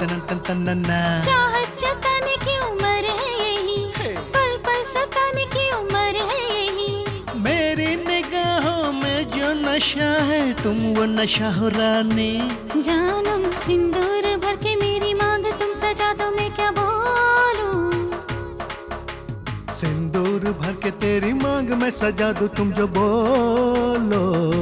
चाहत जताने की उम्र है यही, पल पल सताने की उम्र है यही। मेरी निगाहों में जो नशा है तुम वो नशा हो रानी। जानम सिंदूर भर के मेरी मांग तुम सजा दो, मैं क्या बोलूं। सिंदूर भर के तेरी मांग में सजा दूं तुम जो बोलो।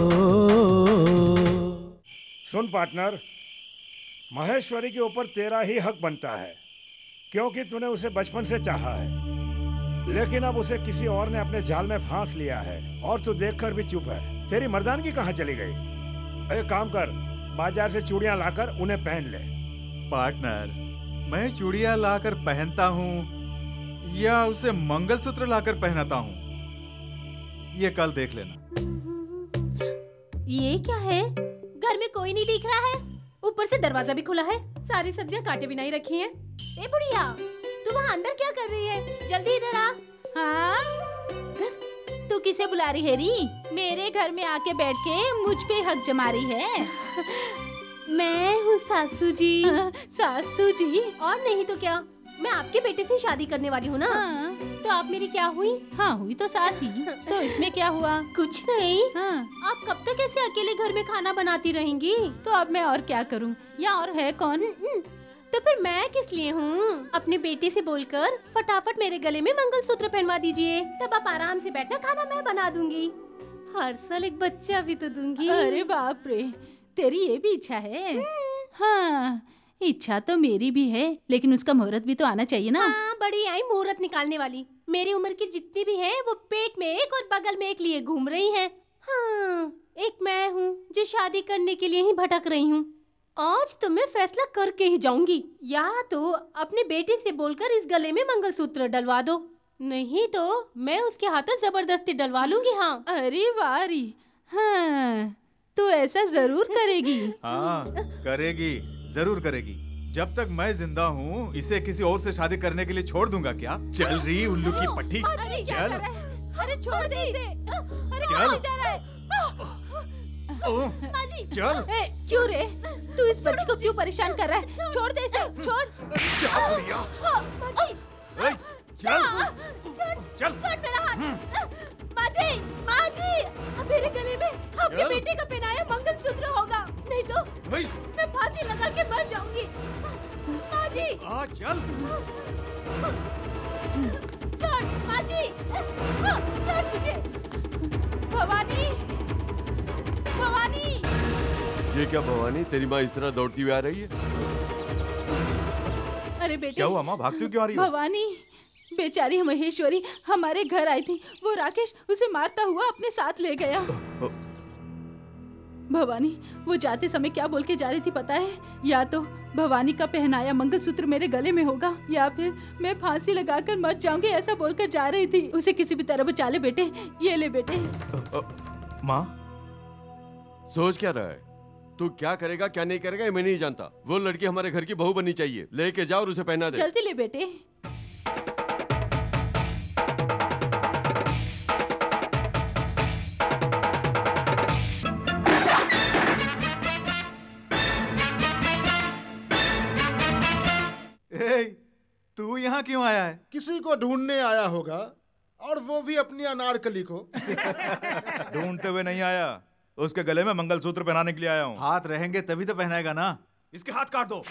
सुन पार्टनर, महेश्वरी के ऊपर तेरा ही हक बनता है, क्योंकि तूने उसे बचपन से चाहा है, लेकिन अब उसे किसी और ने अपने जाल में फांस लिया है और तू देखकर भी चुप है। तेरी मर्दानगी कहाँ चली गई? एक काम कर, बाजार से चूड़ियां लाकर उन्हें पहन ले। पार्टनर, मैं चूड़ियां लाकर पहनता हूँ या उसे मंगलसूत्र लाकर पहनाता हूँ, ये कल देख लेना। ये क्या है? घर में कोई नहीं दिख रहा है, ऊपर से दरवाजा भी खुला है, सारी सब्जियां काटे बिना ही रखी हैं। ए बुढ़िया, तू वहाँ अंदर क्या कर रही है? जल्दी इधर आ। हाँ? तू किसे बुला रही है री? मेरे घर में आके बैठ के मुझ पे हक जमा रही है। मैं हूँ सासू जी। सासू जी? और नहीं तो क्या, मैं आपके बेटे से शादी करने वाली हूँ ना। हाँ। तो आप मेरी क्या हुई? हाँ हुई तो सास ही। तो इसमें क्या हुआ? कुछ नहीं। हाँ। आप कब तक ऐसे अकेले घर में खाना बनाती रहेंगी? तो अब मैं और क्या करूँ? या और है कौन? तो फिर मैं किस लिए हूँ? अपने बेटे से बोलकर फटाफट मेरे गले में मंगलसूत्र पहनवा दीजिए, तब आप आराम से बैठना, खाना मैं बना दूंगी। हर साल एक बच्चा भी तो दूंगी। अरे बाप रे, तेरी ये भी इच्छा है? हाँ, इच्छा तो मेरी भी है, लेकिन उसका मुहूर्त भी तो आना चाहिए ना। हाँ, बड़ी आई मुहूर्त निकालने वाली। मेरी उम्र की जितनी भी हैं, वो पेट में एक और बगल में एक लिए घूम रही हैं। हाँ, एक मैं हूँ जो शादी करने के लिए ही भटक रही हूँ। आज तो मैं फैसला करके ही जाऊंगी। या तो अपने बेटे से बोलकर इस गले में मंगलसूत्र डलवा दो, नहीं तो मैं उसके हाथों जबरदस्ती डलवा लूंगी। हाँ। अरे वारी, हाँ, तो ऐसा जरूर करेगी। हाँ, करेगी, जरूर करेगी। जब तक मैं जिंदा हूँ इसे किसी और से शादी करने के लिए छोड़ दूंगा क्या? चल रही उल्लू की पट्टी, चल। अरे छोड़ दे इसे। अरे चल। जा रहा है। चल। क्यों रे? तू इस बच्ची को क्यों परेशान कर रहा है? छोड़ दे इसे, छोड़। जा बुढ़िया। चल। छोड़ मेरा हाथ। माँ जी, अब मेरे गले में अपने बेटे का पहनाया मंगलसूत्र होगा, नहीं तो मैं फांसी लगा के मर जाऊंगी। माँ जी। चल। छोड़ माँ जी, छोड़ मुझे। भवानी, भवानी। ये क्या भवानी, तेरी माँ इस तरह दौड़ती हुई आ रही है? अरे बेटे, क्या हुआ माँ, भागती क्यों आ रही हो? भवानी, बेचारी महेश्वरी हमारे घर आई थी, वो राकेश उसे मारता हुआ अपने साथ ले गया। भवानी, वो जाते समय क्या बोल के जा रही थी पता है? या तो भवानी का पहनाया मंगलसूत्र मेरे गले में होगा, या फिर मैं फांसी लगाकर मर जाऊंगी, ऐसा बोलकर जा रही थी। उसे किसी भी तरह बचा ले बेटे, ये ले बेटे। माँ, सोच क्या रहा है? तू क्या करेगा क्या नहीं करेगा ये मैं नहीं जानता। वो लड़की हमारे घर की बहू बननी चाहिए, लेके जाओ और उसे पहना दे। जल्दी ले बेटे। तू यहाँ क्यों आया है? किसी को ढूंढने आया होगा, और वो भी अपनी अनारकली को। ढूंढते हुए नहीं आया, उसके गले में मंगलसूत्र पहनाने के लिए आया हूँ। हाथ रहेंगे तभी तो पहनाएगा ना। इसके हाथ काट दो।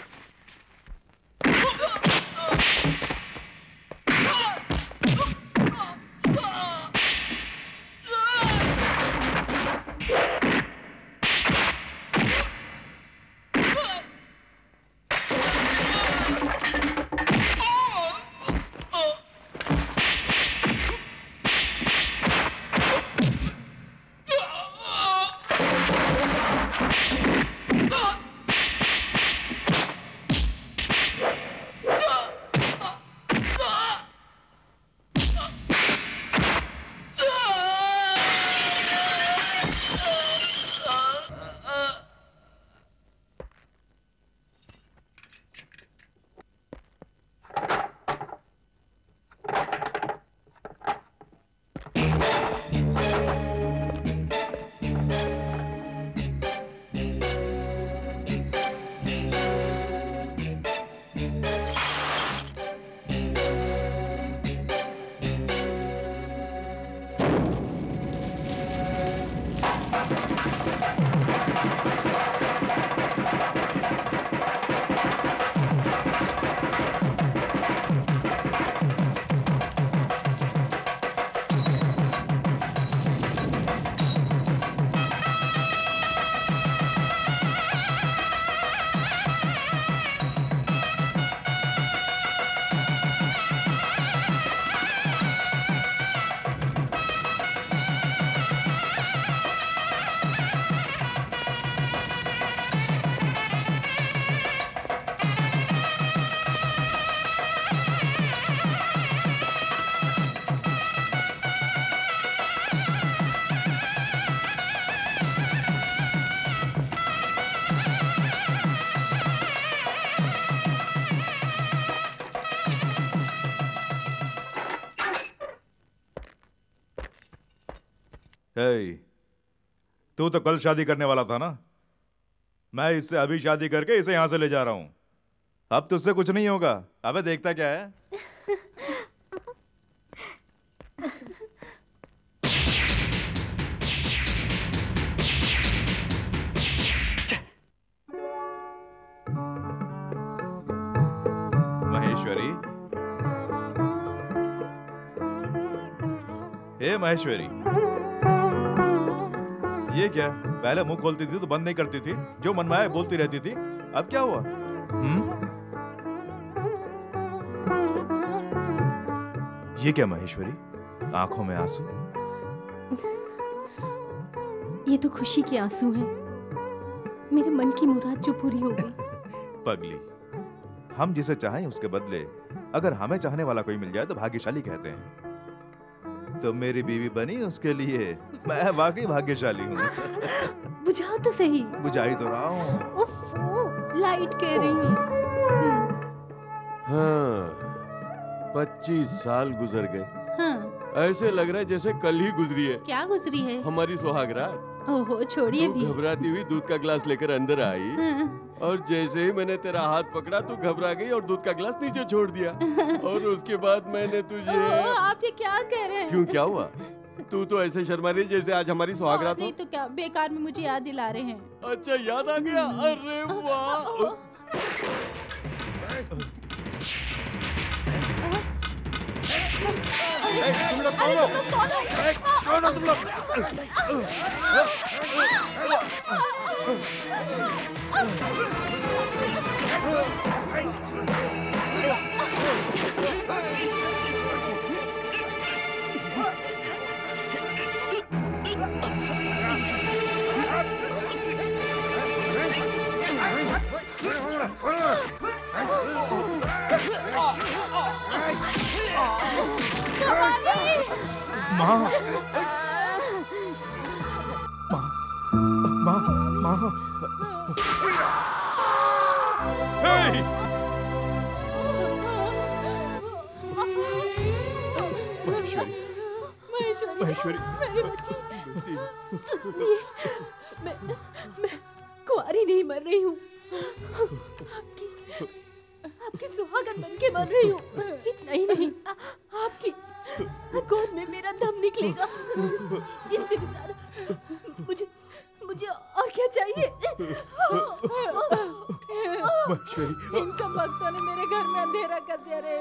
तू तो कल शादी करने वाला था ना? मैं इससे अभी शादी करके इसे यहां से ले जा रहा हूं। अब तुझसे कुछ नहीं होगा। अबे देखता क्या है? महेश्वरी, हे महेश्वरी, ये क्या? पहले मुंह खोलती थी तो बंद नहीं करती थी, जो मन में आए बोलती रहती थी। अब क्या हुआ? ये क्या महेश्वरी, आंखों में आंसू? ये तो खुशी के आंसू हैं। मेरे मन की मुराद जो पूरी हो गई। पगली, हम जिसे चाहें उसके बदले अगर हमें चाहने वाला कोई मिल जाए तो भाग्यशाली कहते हैं। तो मेरी बीवी बनी उसके लिए मैं वाकई भाग्यशाली हूँ। बुझाओ तो सही। बुझाई तो रहा हूँ। लाइट कह रही है। हाँ, 25 साल गुजर गए। हाँ। ऐसे लग रहा है जैसे कल ही गुजरी है। क्या गुजरी है? हमारी सुहागरात। ओहो, छोड़िए भी। घबराती हुई दूध का गिलास लेकर अंदर आई। हाँ। और जैसे ही मैंने तेरा हाथ पकड़ा तू घबरा गई और दूध का गिलास नीचे छोड़ दिया। और उसके बाद मैंने तुझे। आप ये क्या कह रहे हैं? क्यों, क्या हुआ? तू तो ऐसे शर्मा रही जैसे आज हमारी सुहागरात हो। नहीं तो क्या, बेकार में मुझे याद दिला रहे हैं। अच्छा, याद आ गया? अरे वाह। तुम लोग कौन हो? कौन हो तुम लोग? माँ, माँ, माँ, माँ। हे! महेश्वरी, मेरी बच्ची। मैं कुंवारी नहीं मर रही हूँ। आपकी सुहागन बन के मर रही हूँ। इतना ही नहीं, आपकी गोद में मेरा दम निकलेगा। इससे भी ज्यादा मुझे और क्या चाहिए? इन कम वक्तों ने मेरे घर में अंधेरा कर दिया रे।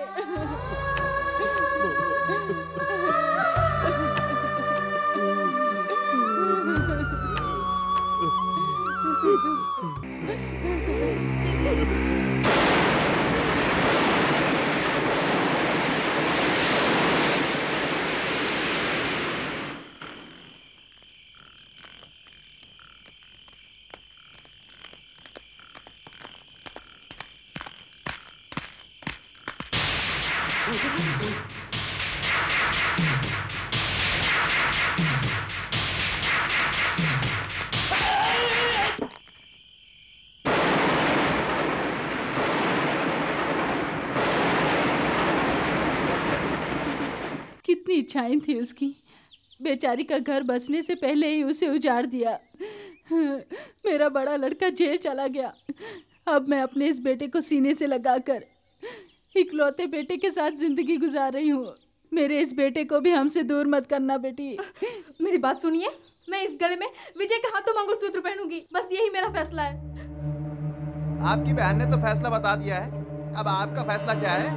कितनी इच्छाएं थी उसकी, बेचारी का घर बसने से पहले ही उसे उजाड़ दिया। मेरा बड़ा लड़का जेल चला गया। अब मैं अपने इस बेटे को सीने से लगाकर इकलौते बेटे के साथ जिंदगी गुजार रही हूँ। मेरे इस बेटे को भी हमसे दूर मत करना बेटी। मेरी बात सुनिए, मैं इस गले में विजय के हाथों मंगलसूत्र पहनूंगी, बस यही मेरा फैसला है। आपकी बहन ने तो फैसला बता दिया है, अब आपका फैसला क्या है?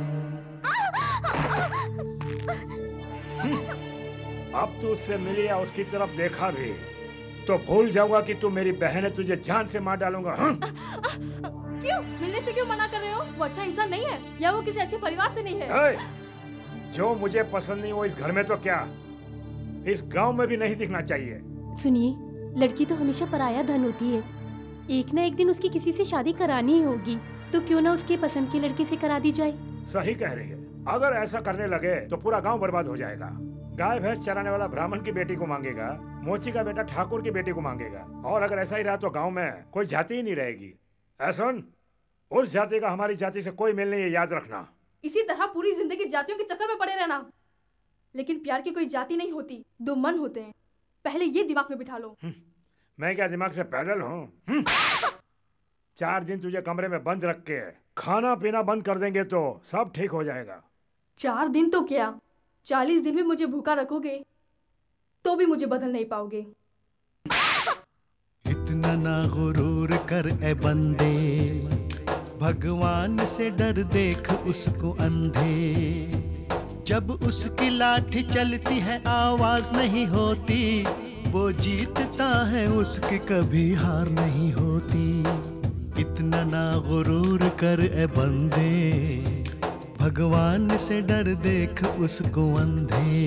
अब तू उससे मिली या उसकी तरफ देखा भी तो भूल जाऊंगा कि तू मेरी बहन है, तुझे जान से मार डालूंगा। क्यों? मिलने से क्यों मना कर रहे हो? वो अच्छा इंसान नहीं है या वो किसी अच्छे परिवार से नहीं है? जो मुझे पसंद नहीं वो इस घर में तो क्या, इस गांव में भी नहीं दिखना चाहिए। सुनिए, लड़की तो हमेशा पराया धन होती है। एक ना एक दिन उसकी किसी से शादी करानी ही होगी, तो क्यों ना उसके पसंद के लड़के से करा दी जाए। सही कह रही है, अगर ऐसा करने लगे तो पूरा गांव बर्बाद हो जाएगा। गाय भैंस चराने वाला ब्राह्मण की बेटी को मांगेगा, मोची का बेटा ठाकुर की बेटी को मांगेगा, और अगर ऐसा ही रहा तो गांव में कोई जाति ही नहीं रहेगी। ऐसन, उस जाति का हमारी जाति से कोई मेल नहीं है, याद रखना। इसी तरह पूरी जिंदगी जातियों के चक्कर में पड़े रहना। लेकिन प्यार की कोई जाति नहीं होती, दो मन होते हैं, पहले ये दिमाग में बिठा लो। मैं क्या दिमाग से पैदल हूँ? 4 दिन तुझे कमरे में बंद रख के खाना पीना बंद कर देंगे तो सब ठीक हो जाएगा। 4 दिन तो क्या, 40 दिन में मुझे भूखा रखोगे तो भी मुझे बदल नहीं पाओगे। इतना ना गुरूर कर ए बंदे, भगवान से डर देख उसको अंधे। जब उसकी लाठी चलती है आवाज नहीं होती, वो जीतता है उसकी कभी हार नहीं होती। इतना ना गुरूर कर ए बंदे, भगवान से डर देख उसको अंधे।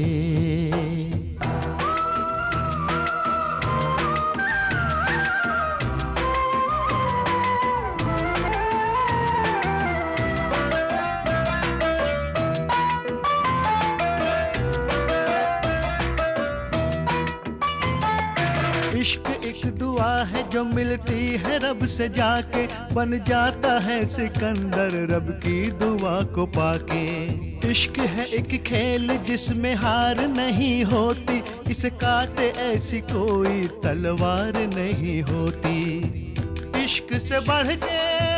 इश्क एक दुआ है जो मिलती है रब से जाके, बन जाता है सिकंदर रब की दुआ को पाके। इश्क है एक खेल जिसमें हार नहीं होती, इसे काटे ऐसी कोई तलवार नहीं होती। इश्क से बढ़ के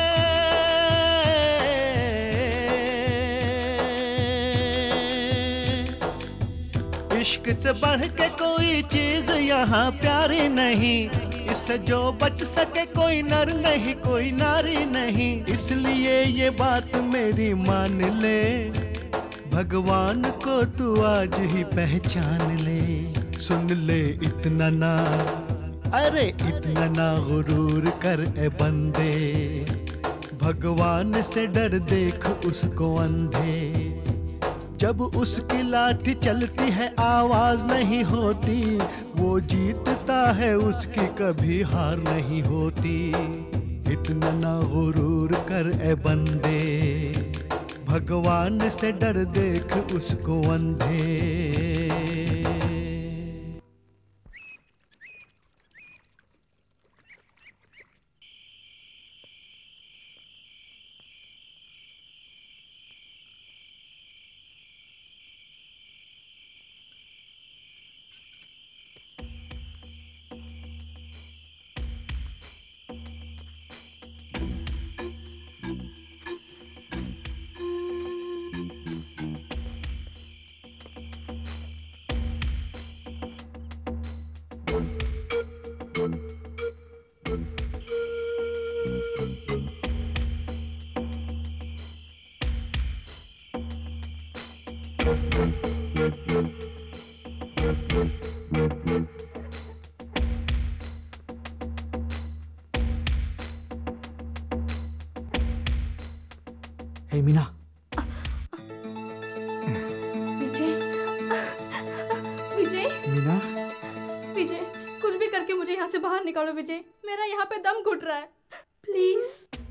इश्क से बढ़ के कोई चीज यहाँ प्यारी नहीं, इससे जो बच सके कोई नर नहीं कोई नारी नहीं। इसलिए ये बात मेरी मान ले, भगवान को तू आज ही पहचान ले। सुन ले इतना ना, अरे इतना ना गुरूर कर ए बंदे, भगवान से डर देख उसको अंधे। जब उसकी लाठी चलती है आवाज नहीं होती, वो जीतता है उसकी कभी हार नहीं होती। इतना ना गुरूर कर ए बंदे, भगवान से डर देख उसको अंधे। हे मीना, विजय, विजय, मीना, विजय, कुछ भी करके मुझे यहाँ से बाहर निकालो विजय, मेरा यहाँ पे दम घुट रहा है, प्लीज।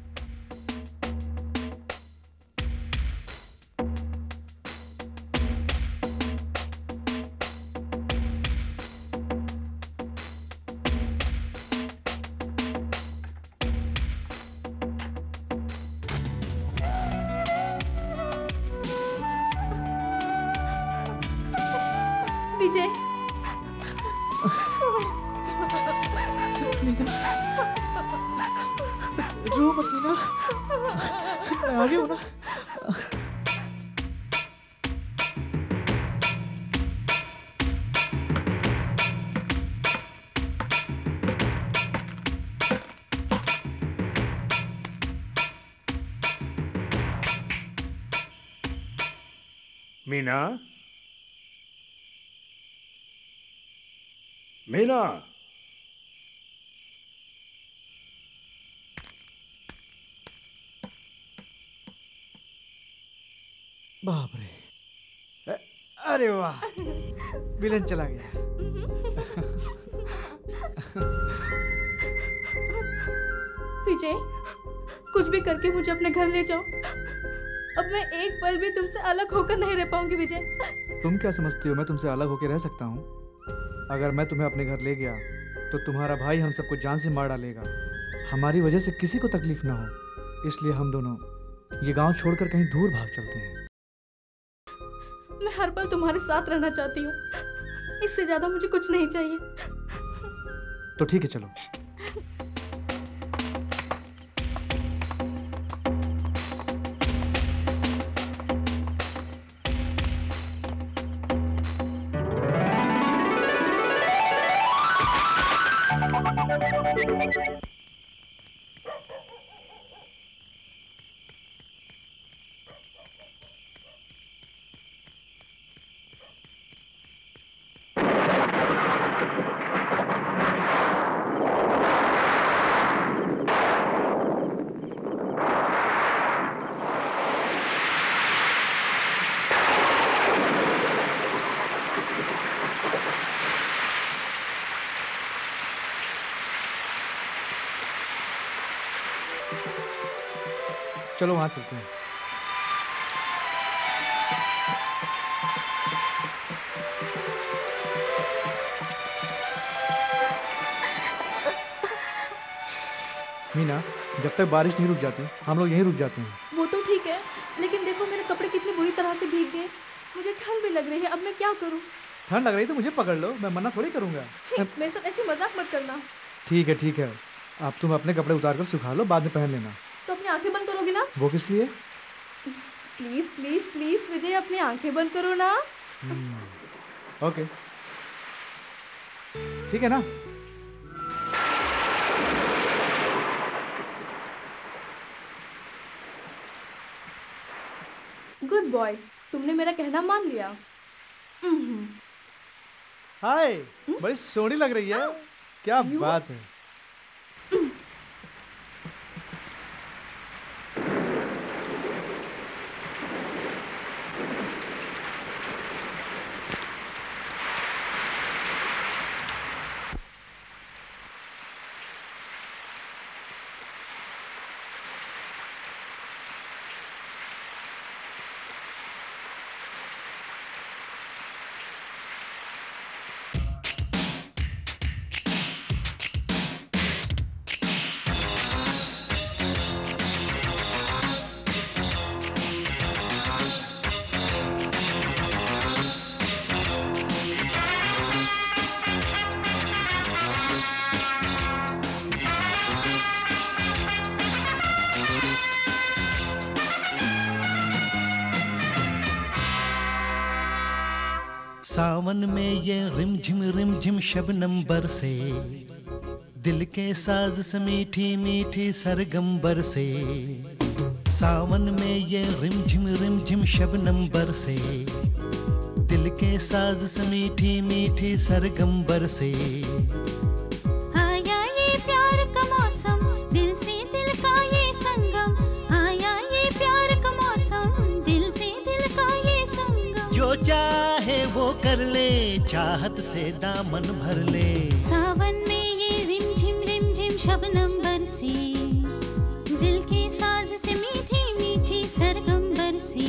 विजय, रो मत मीना, मैं आ गया हूँ ना। मीना, मीना, बाप रे, अरे वाह, विलन चला गया। विजय, कुछ भी करके मुझे अपने घर ले जाओ, अब मैं एक पल भी तुमसे अलग होकर नहीं रह पाऊंगी विजय। तुम क्या समझती हो मैं तुमसे अलग होकर रह सकता हूँ? अगर मैं तुम्हें अपने घर ले गया तो तुम्हारा भाई हम सबको जान से मार डालेगा। हमारी वजह से किसी को तकलीफ ना हो, इसलिए हम दोनों ये गांव छोड़कर कहीं दूर भाग चलते हैं। मैं हर पल तुम्हारे साथ रहना चाहती हूँ, इससे ज्यादा मुझे कुछ नहीं चाहिए। तो ठीक है, चलो। चलो वहाँ चलते हैं। मीना, जब तक बारिश नहीं रुक जाती हम लोग यहीं रुक जाते हैं। वो तो ठीक है, लेकिन देखो मेरे कपड़े कितनी बुरी तरह से भीग गए। मुझे ठंड भी लग रही है, अब मैं क्या करूं? ठंड लग रही तो मुझे पकड़ लो, मैं मना थोड़ी करूंगा। मेरे साथ ऐसी मजाक मत करना। ठीक है, अब तुम अपने कपड़े उतार कर सुखा लो, बाद में पहन लेना। तो अपनी आंखें बंद करोगे ना? वो किस लिए? प्लीज प्लीज प्लीज विजय, अपनी आंखें बंद करो ना। ओके, ठीक है ना? गुड बॉय, तुमने मेरा कहना मान लिया। हाय, बड़ी सोहनी लग रही है। क्या बात है। सावन में ये रिमझिम शबनम बरसे, दिल के साज से मीठी मीठी सरगम बरसे। सावन में ये रिमझिम शबनम बरसे, दिल के साज से मीठी मीठी सरगम बरसे। आया ये प्यार का मौसम, दिल से दिल का ये संगम। आया ये प्यार का मौसम, दिल से दिल का ये संगम। जो चाहे वो कर ले, चाहत से दामन भर ले। सावन में ये रिमझिम शबनम बरसी, दिल के साज से मीठी मीठी सरगम बरसी।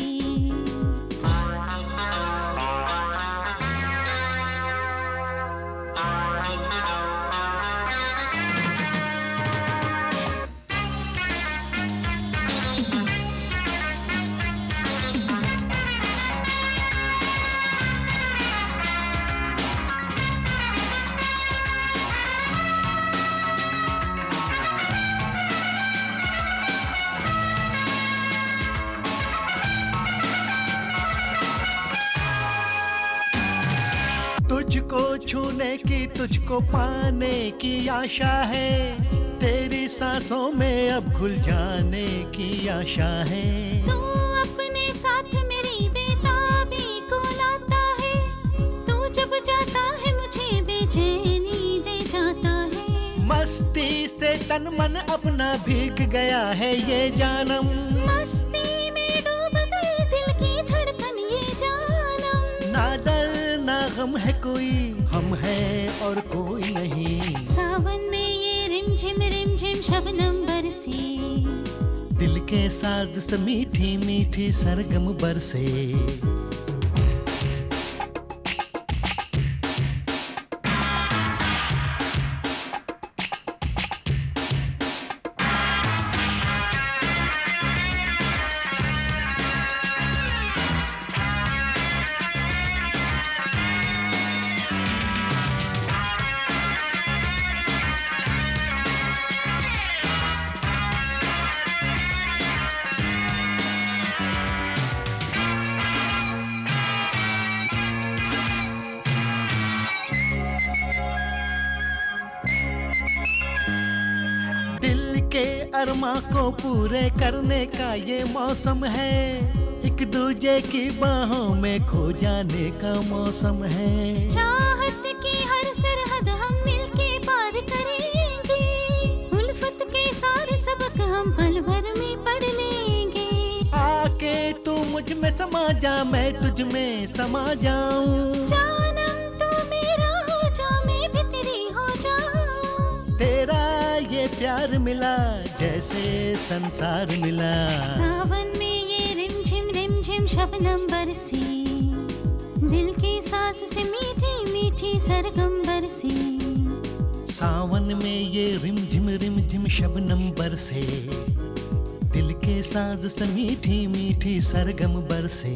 तुझको छूने की, तुझको पाने की आशा है। तेरी सांसों में अब घुल जाने की आशा है। तू अपने साथ मेरी बेताबी को लाता है। तू जब जाता है मुझे बेचैनी दे जाता है। मस्ती से तन मन अपना भीग गया है ये जानम। मस्ती में डूब गए दिल की धड़कन ये जानम। ना डर ना गम है कोई, हम हैं और कोई नहीं। सावन में ये रिमझिम शबनम बरसी, दिल के साज से मीठी मीठी सरगम बरसे। अरमा को पूरे करने का ये मौसम है। एक दूजे की बाहों में खो जाने का मौसम है। चाहत की हर सरहद हम मिलके पार करेंगे। उल्फत के सारे सबक हम पल भर में पढ़ लेंगे। आके तू मुझ में समा जा, मैं तुझ में समा जाऊं। जानम तू मेरा हो जा, मैं भी तेरी हो जाऊं। तेरा ये प्यार मिला जैसे संसार मिला। सावन में ये रिमझिम शबनम बरसी, दिल की सांस से मीठी मीठी सरगम बरसी। सावन में ये रिमझिम शबनम बरसे, दिल के साज से मीठी मीठी सरगम बरसे।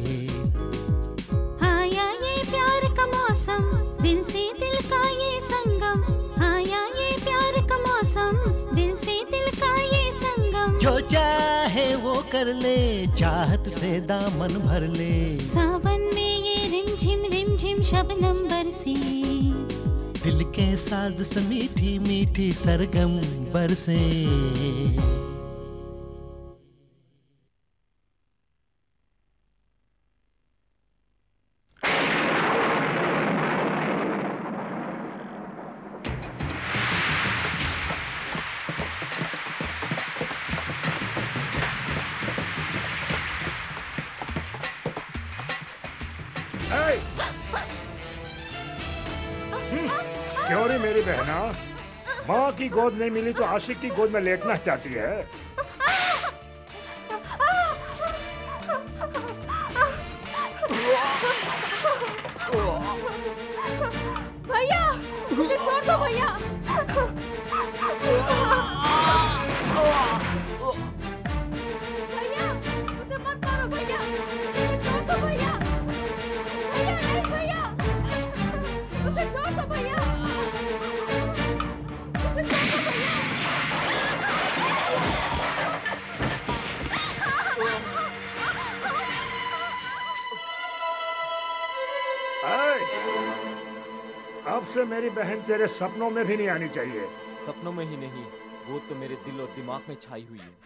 आया ये प्यार का मौसम, दिल से दिल का ये संगम। आया ये प्यार का मौसम, दिल से दिल का ये संगम। जो चाहे वो कर ले, चाहत से दामन भर ले। सावन में ये रिमझिम शबनम बरसी, दिल के साज से मीठी मीठी सरगम बरसे। क्यों रे मेरी बहना, माँ की गोद नहीं मिली तो आशिक की गोद में लेटना चाहती है। भैया मुझे छोड़ दो भैया। भैया मुझे मत मारो भैया, मुझे छोड़ दो भैया। भैया नहीं भैया, मुझे छोड़ दो भैया, मुझे छोड़ दो भैया। अब से मेरी बहन तेरे सपनों में भी नहीं आनी चाहिए। सपनों में ही नहीं, वो तो मेरे दिल और दिमाग में छाई हुई है।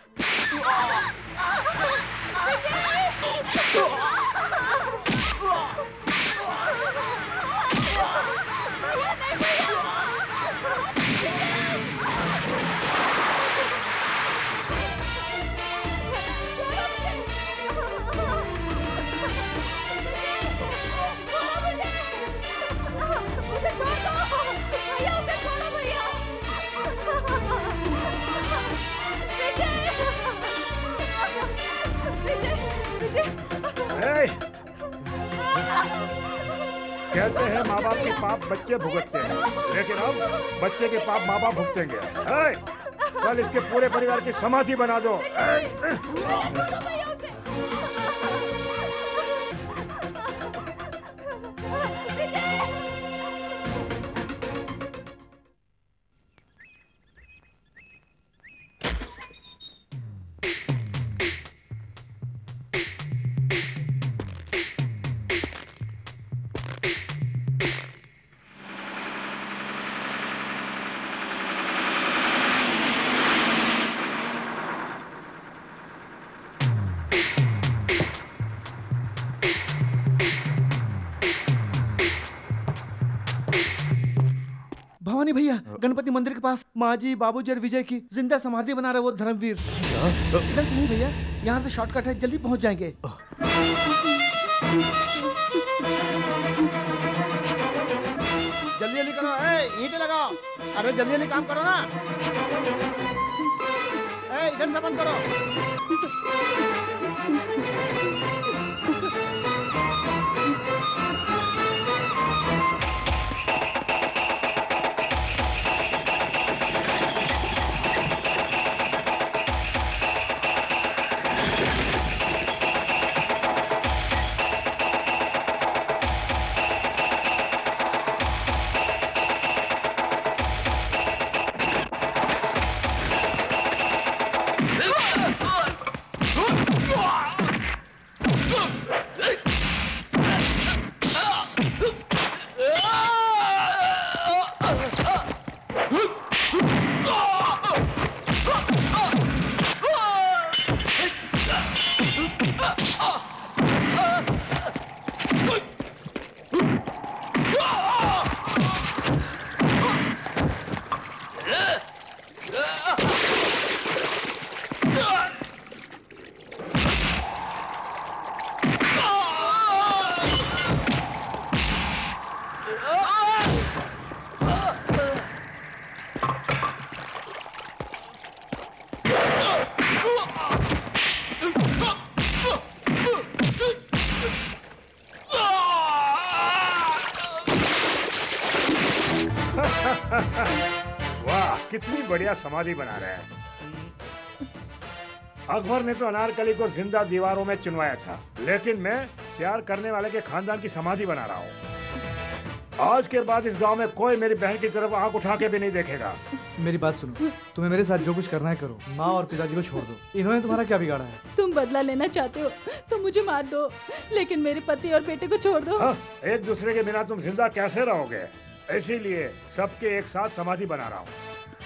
कहते हैं माँ बाप के पाप बच्चे भुगतते हैं, लेकिन अब बच्चे के पाप माँ बाप भुगतेंगे। कल इसके पूरे परिवार की समाधि बना दो। भवानी भैया, गणपति मंदिर के पास माँ जी, बाबूजी और विजय की जिंदा समाधि बना रहे वो धर्मवीर। इधर से नहीं भैया, यहाँ से शॉर्टकट है, जल्दी पहुँच जाएंगे। जल्दी जल्दी करो, ईंटें लगाओ। अरे जल्दी जल्दी काम करो ना। इधर से बंद करो। कितनी बढ़िया समाधि बना रहे हैं। अकबर ने तो अनारकली को जिंदा दीवारों में चुनवाया था, लेकिन मैं प्यार करने वाले के खानदान की समाधि बना रहा हूँ। आज के बाद इस गांव में कोई मेरी बहन की तरफ आंख उठा के भी नहीं देखेगा। मेरी बात सुनो, तुम्हें मेरे साथ जो कुछ करना है करो। माँ और पिताजी को छोड़ दो, इन्होंने तुम्हारा क्या बिगाड़ा है? तुम बदला लेना चाहते हो तो मुझे मार दो, लेकिन मेरे पति और बेटे को छोड़ दो। हाँ, एक दूसरे के बिना तुम जिंदा कैसे रहोगे? इसीलिए सबके एक साथ समाधि बना रहा हूँ।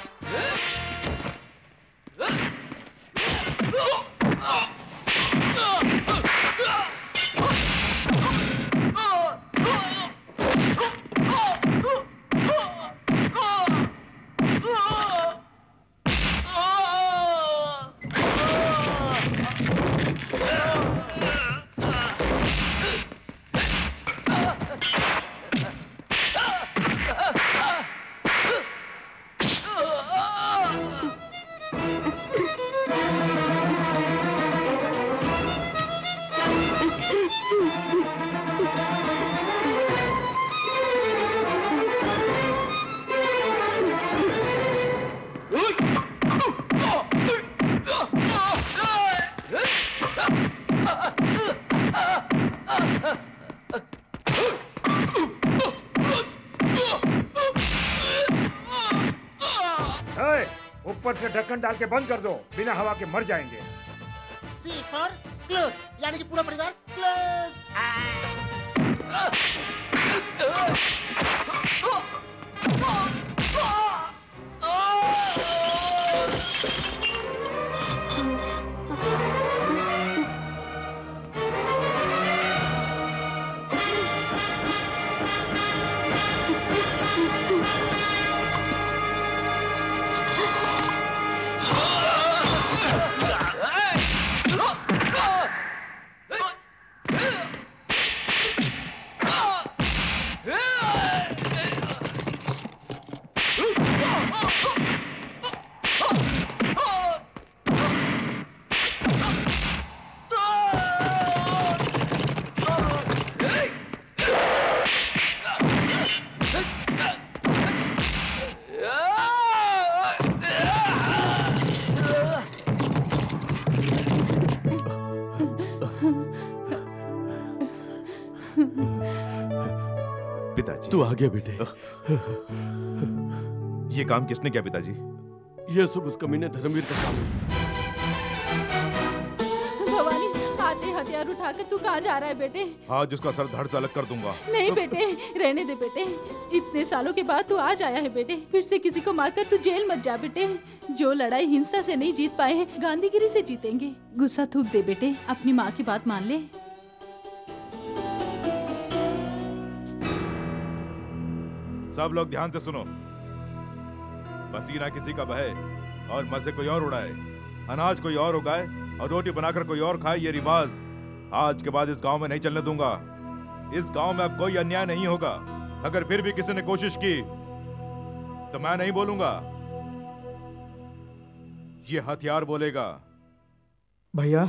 ऊपर से ढक्कन डाल के बंद कर दो, बिना हवा के मर जाएंगे। C for close, यानी कि पूरा परिवार क्लोज। पिताजी, तू आ गया बेटे। ये काम किसने किया पिताजी? ये सब उस कमीने धर्मवीर का काम है। भवानी, आते हथियार उठाकर तू कहाँ जा रहा है बेटे? आज उसका सर धड़ से अलग कर दूंगा। नहीं बेटे, रहने दे बेटे। इतने सालों के बाद तू आज आया है बेटे, फिर से किसी को मारकर तू जेल मत जा बेटे। जो लड़ाई हिंसा से नहीं जीत पाए हैं, गांधीगिरी से जीतेंगे। गुस्सा थूक दे बेटे, अपनी माँ की बात मान ले। सब लोग ध्यान से सुनो। पसीना किसी का बहे और मजे कोई और उड़ाए, अनाज कोई और उगाए और रोटी बनाकर कोई और खाए, ये रिवाज आज के बाद इस गांव में नहीं चलने दूंगा। इस गांव में अब कोई अन्याय नहीं होगा। अगर फिर भी किसी ने कोशिश की तो मैं नहीं बोलूंगा, ये हथियार बोलेगा। भैया,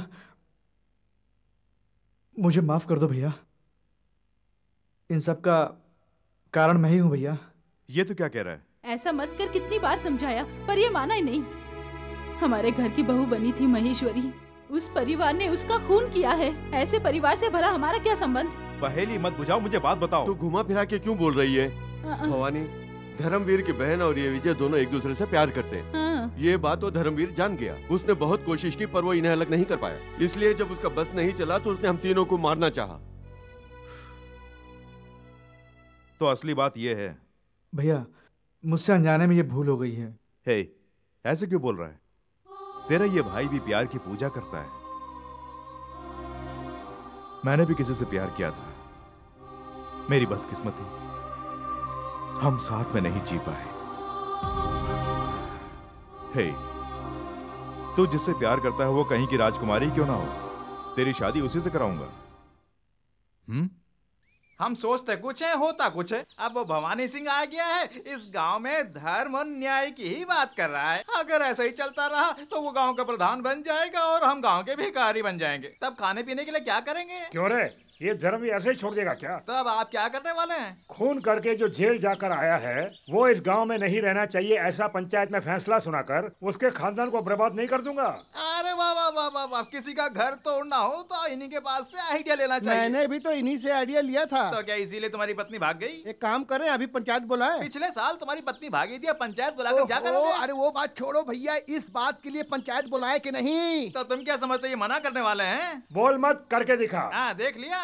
मुझे माफ कर दो भैया। इन सब का कारण मैं ही हूं भैया। ये तो क्या कह रहा है? ऐसा मत कर, कितनी बार समझाया पर ये माना ही नहीं। हमारे घर की बहू बनी थी महेश्वरी, उस परिवार ने उसका खून किया है। ऐसे परिवार से भला हमारा क्या संबंध? पहेली मत बुझाओ, मुझे बात बताओ। तू घुमा फिरा के क्यों बोल रही है? भवानी, धर्मवीर की बहन और ये विजय दोनों एक दूसरे से प्यार करते हैं। ये बात वो धर्मवीर जान गया। उसने बहुत कोशिश की पर वो इन्हें अलग नहीं कर पाया। इसलिए जब उसका बस नहीं चला तो उसने हम तीनों को मारना चाहा। तो असली बात ये है भैया, मुझसे अनजाने में ये भूल हो गई है। हे, ऐसे क्यों बोल रहा है? तेरा ये भाई भी प्यार की पूजा करता है। मैंने भी किसी से प्यार किया था, मेरी बदकिस्मती, हम साथ में नहीं जी पाए। हे, तू जिससे प्यार करता है वो कहीं की राजकुमारी क्यों ना हो, तेरी शादी उसी से कराऊंगा। हम सोचते कुछ है, होता कुछ है। अब वो भवानी सिंह आ गया है, इस गांव में धर्म और न्याय की ही बात कर रहा है। अगर ऐसा ही चलता रहा तो वो गांव का प्रधान बन जाएगा और हम गांव के भिखारी बन जाएंगे। तब खाने पीने के लिए क्या करेंगे? क्यों रे, ये धर्मवीर ऐसे ही छोड़ देगा क्या? तो अब आप क्या करने वाले हैं? खून करके जो जेल जाकर आया है वो इस गांव में नहीं रहना चाहिए, ऐसा पंचायत में फैसला सुनाकर उसके खानदान को बर्बाद नहीं कर दूंगा। अरे वाह वाह वाह वाह वाह, किसी का घर तोड़ना हो तो इन्हीं के पास से आइडिया लेना चाहिए। मैंने भी तो इन्हीं से आइडिया लिया था। तो क्या इसीलिए तुम्हारी पत्नी भाग गई? एक काम करें, अभी पंचायत बुलाएं। पिछले साल तुम्हारी पत्नी भागी थी, अब पंचायत बुलाकर क्या करोगे? अरे वो बात छोड़ो भैया, इस बात के लिए पंचायत बुलाए कि नहीं? तो तुम क्या समझते ये मना करने वाले हैं? बोल मत, करके दिखा। हाँ देख लिया।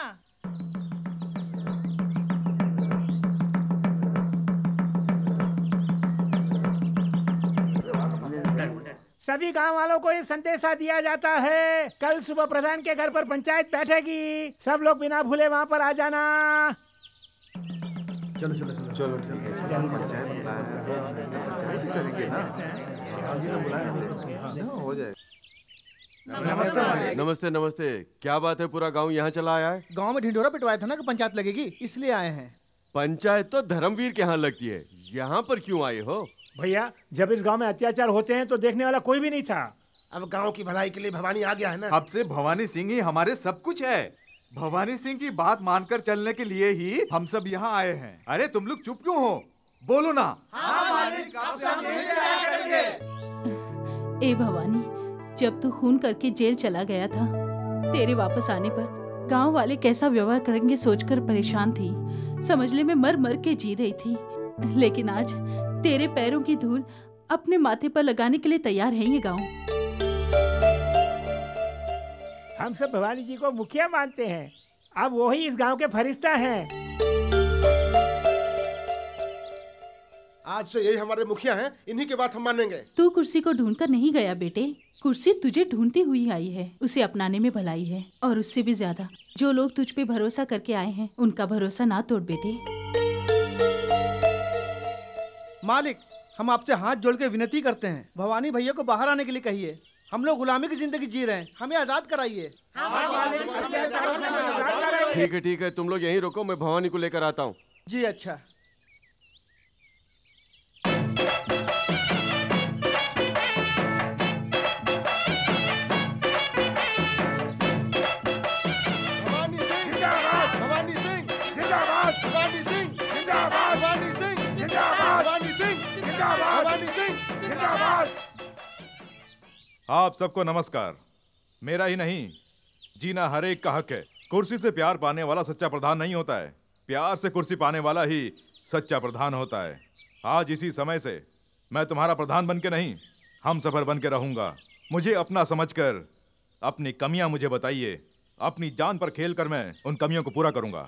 सभी गांव वालों को ये संदेशा दिया जाता है, कल सुबह प्रधान के घर पर पंचायत बैठेगी, सब लोग बिना भूले वहां पर आ जाना। चलो चलो चलो चलो ठीक है, चलो पंचायत बुलाया है, पंचायत ही करेंगे ना, हो जाएगा। नमस्ते नमस्ते, क्या बात है, पूरा गांव यहाँ चला आया है? गांव में ढिंढोरा पिटवाया था ना कि पंचायत लगेगी, इसलिए आए हैं। पंचायत तो धर्मवीर के यहाँ लगती है, यहाँ पर क्यों आए हो? भैया जब इस गांव में अत्याचार होते हैं तो देखने वाला कोई भी नहीं था। अब गांव की भलाई के लिए भवानी आ गया है ना। अब से भवानी सिंह ही हमारे सब कुछ है। भवानी सिंह की बात मानकर चलने के लिए ही हम सब यहाँ आए हैं। अरे तुम लोग चुप क्यों हो, बोलो ना। ए भवानी, जब तू खून करके जेल चला गया था, तेरे वापस आने पर गांव वाले कैसा व्यवहार करेंगे सोचकर परेशान थी। समझले में मर मर के जी रही थी, लेकिन आज तेरे पैरों की धूल अपने माथे पर लगाने के लिए तैयार है ये गांव। हम सब भवानी जी को मुखिया मानते हैं, अब वो ही इस गांव के फरिश्ता हैं। आज से यही हमारे मुखिया हैं, इन्हीं की बात हम मानेंगे। तू कुर्सी को ढूंढकर नहीं गया बेटे, कुर्सी तुझे ढूंढती हुई आई है। उसे अपनाने में भलाई है, और उससे भी ज्यादा जो लोग तुझ पे भरोसा करके आए हैं उनका भरोसा ना तोड़ बेटे। मालिक, हम आपसे हाथ जोड़ के विनती करते हैं, भवानी भैया को बाहर आने के लिए कहिए। हम लोग गुलामी की जिंदगी जी रहे हैं, हमें आजाद कराइए। ठीक है, तुम लोग यहीं रुको, मैं भवानी को लेकर आता हूँ। जी अच्छा। आप सबको नमस्कार। मेरा ही नहीं, जीना हर एक का हक है। कुर्सी से प्यार पाने वाला सच्चा प्रधान नहीं होता है, प्यार से कुर्सी पाने वाला ही सच्चा प्रधान होता है। आज इसी समय से मैं तुम्हारा प्रधान बन के नहीं, हम सफर बन के रहूंगा। मुझे अपना समझकर अपनी कमियां मुझे बताइए, अपनी जान पर खेल कर मैं उन कमियों को पूरा करूंगा।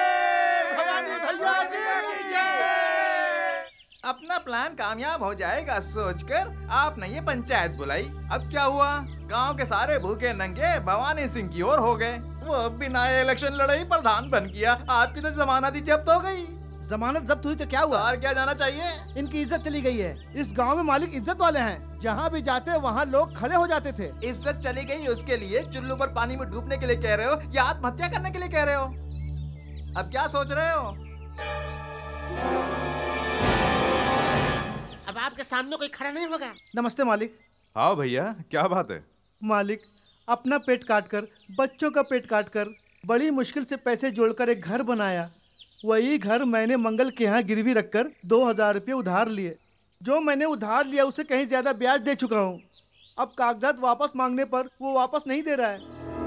अपना प्लान कामयाब हो जाएगा सोचकर आपने ये पंचायत बुलाई। अब क्या हुआ, गांव के सारे भूखे नंगे भवानी सिंह की ओर हो गए। वो बिना इलेक्शन लड़े ही प्रधान बन गया। आपकी तो जमानत ही जब्त हो गई। जमानत जब्त हुई तो क्या हुआ? और क्या जाना चाहिए? इनकी इज्जत चली गई है। इस गांव में मालिक इज्जत वाले हैं, जहाँ भी जाते वहाँ लोग खड़े हो जाते थे। इज्जत चली गई उसके लिए चुल्लू पर पानी में डूबने के लिए कह रहे हो या आत्महत्या करने के लिए कह रहे हो? अब क्या सोच रहे हो? अब आपके सामने कोई खड़ा नहीं होगा। नमस्ते मालिक। हाँ भैया, क्या बात है? मालिक, अपना पेट काटकर, बच्चों का पेट काटकर, बड़ी मुश्किल से पैसे जोड़कर एक घर बनाया। वही घर मैंने मंगल के यहाँ गिरवी रखकर 2000 रुपये उधार लिए। जो मैंने उधार लिया उसे कहीं ज्यादा ब्याज दे चुका हूँ। अब कागजात वापस मांगने पर वो वापस नहीं दे रहा है।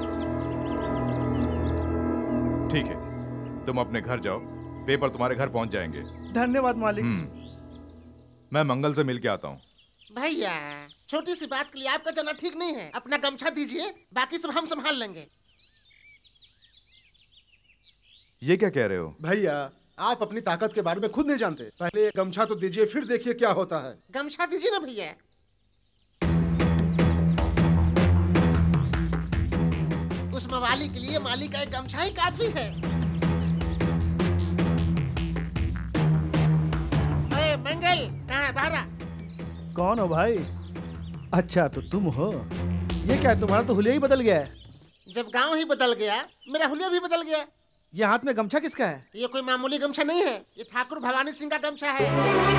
ठीक है, तुम अपने घर जाओ, पेपर तुम्हारे घर पहुंच जाएंगे। धन्यवाद मालिक। मैं मंगल से मिल के आता हूँ। भैया, छोटी सी बात के लिए आपका जाना ठीक नहीं है। अपना गमछा दीजिए, बाकी सब हम संभाल लेंगे। ये क्या कह रहे हो? भैया, आप अपनी ताकत के बारे में खुद नहीं जानते। पहले गमछा तो दीजिए, फिर देखिए क्या होता है। गमछा दीजिए ना भैया। उस मवाली के लिए माली का एक गमछा ही काफी है। अरे मंगल, कहाँ बाहर आ? कौन हो भाई? अच्छा तो तुम हो। ये क्या, तुम्हारा तो हुलिया ही बदल गया है। जब गांव ही बदल गया, मेरा हुलिया भी बदल गया। ये हाथ में गमछा किसका है? ये कोई मामूली गमछा नहीं है, ये ठाकुर भवानी सिंह का गमछा है।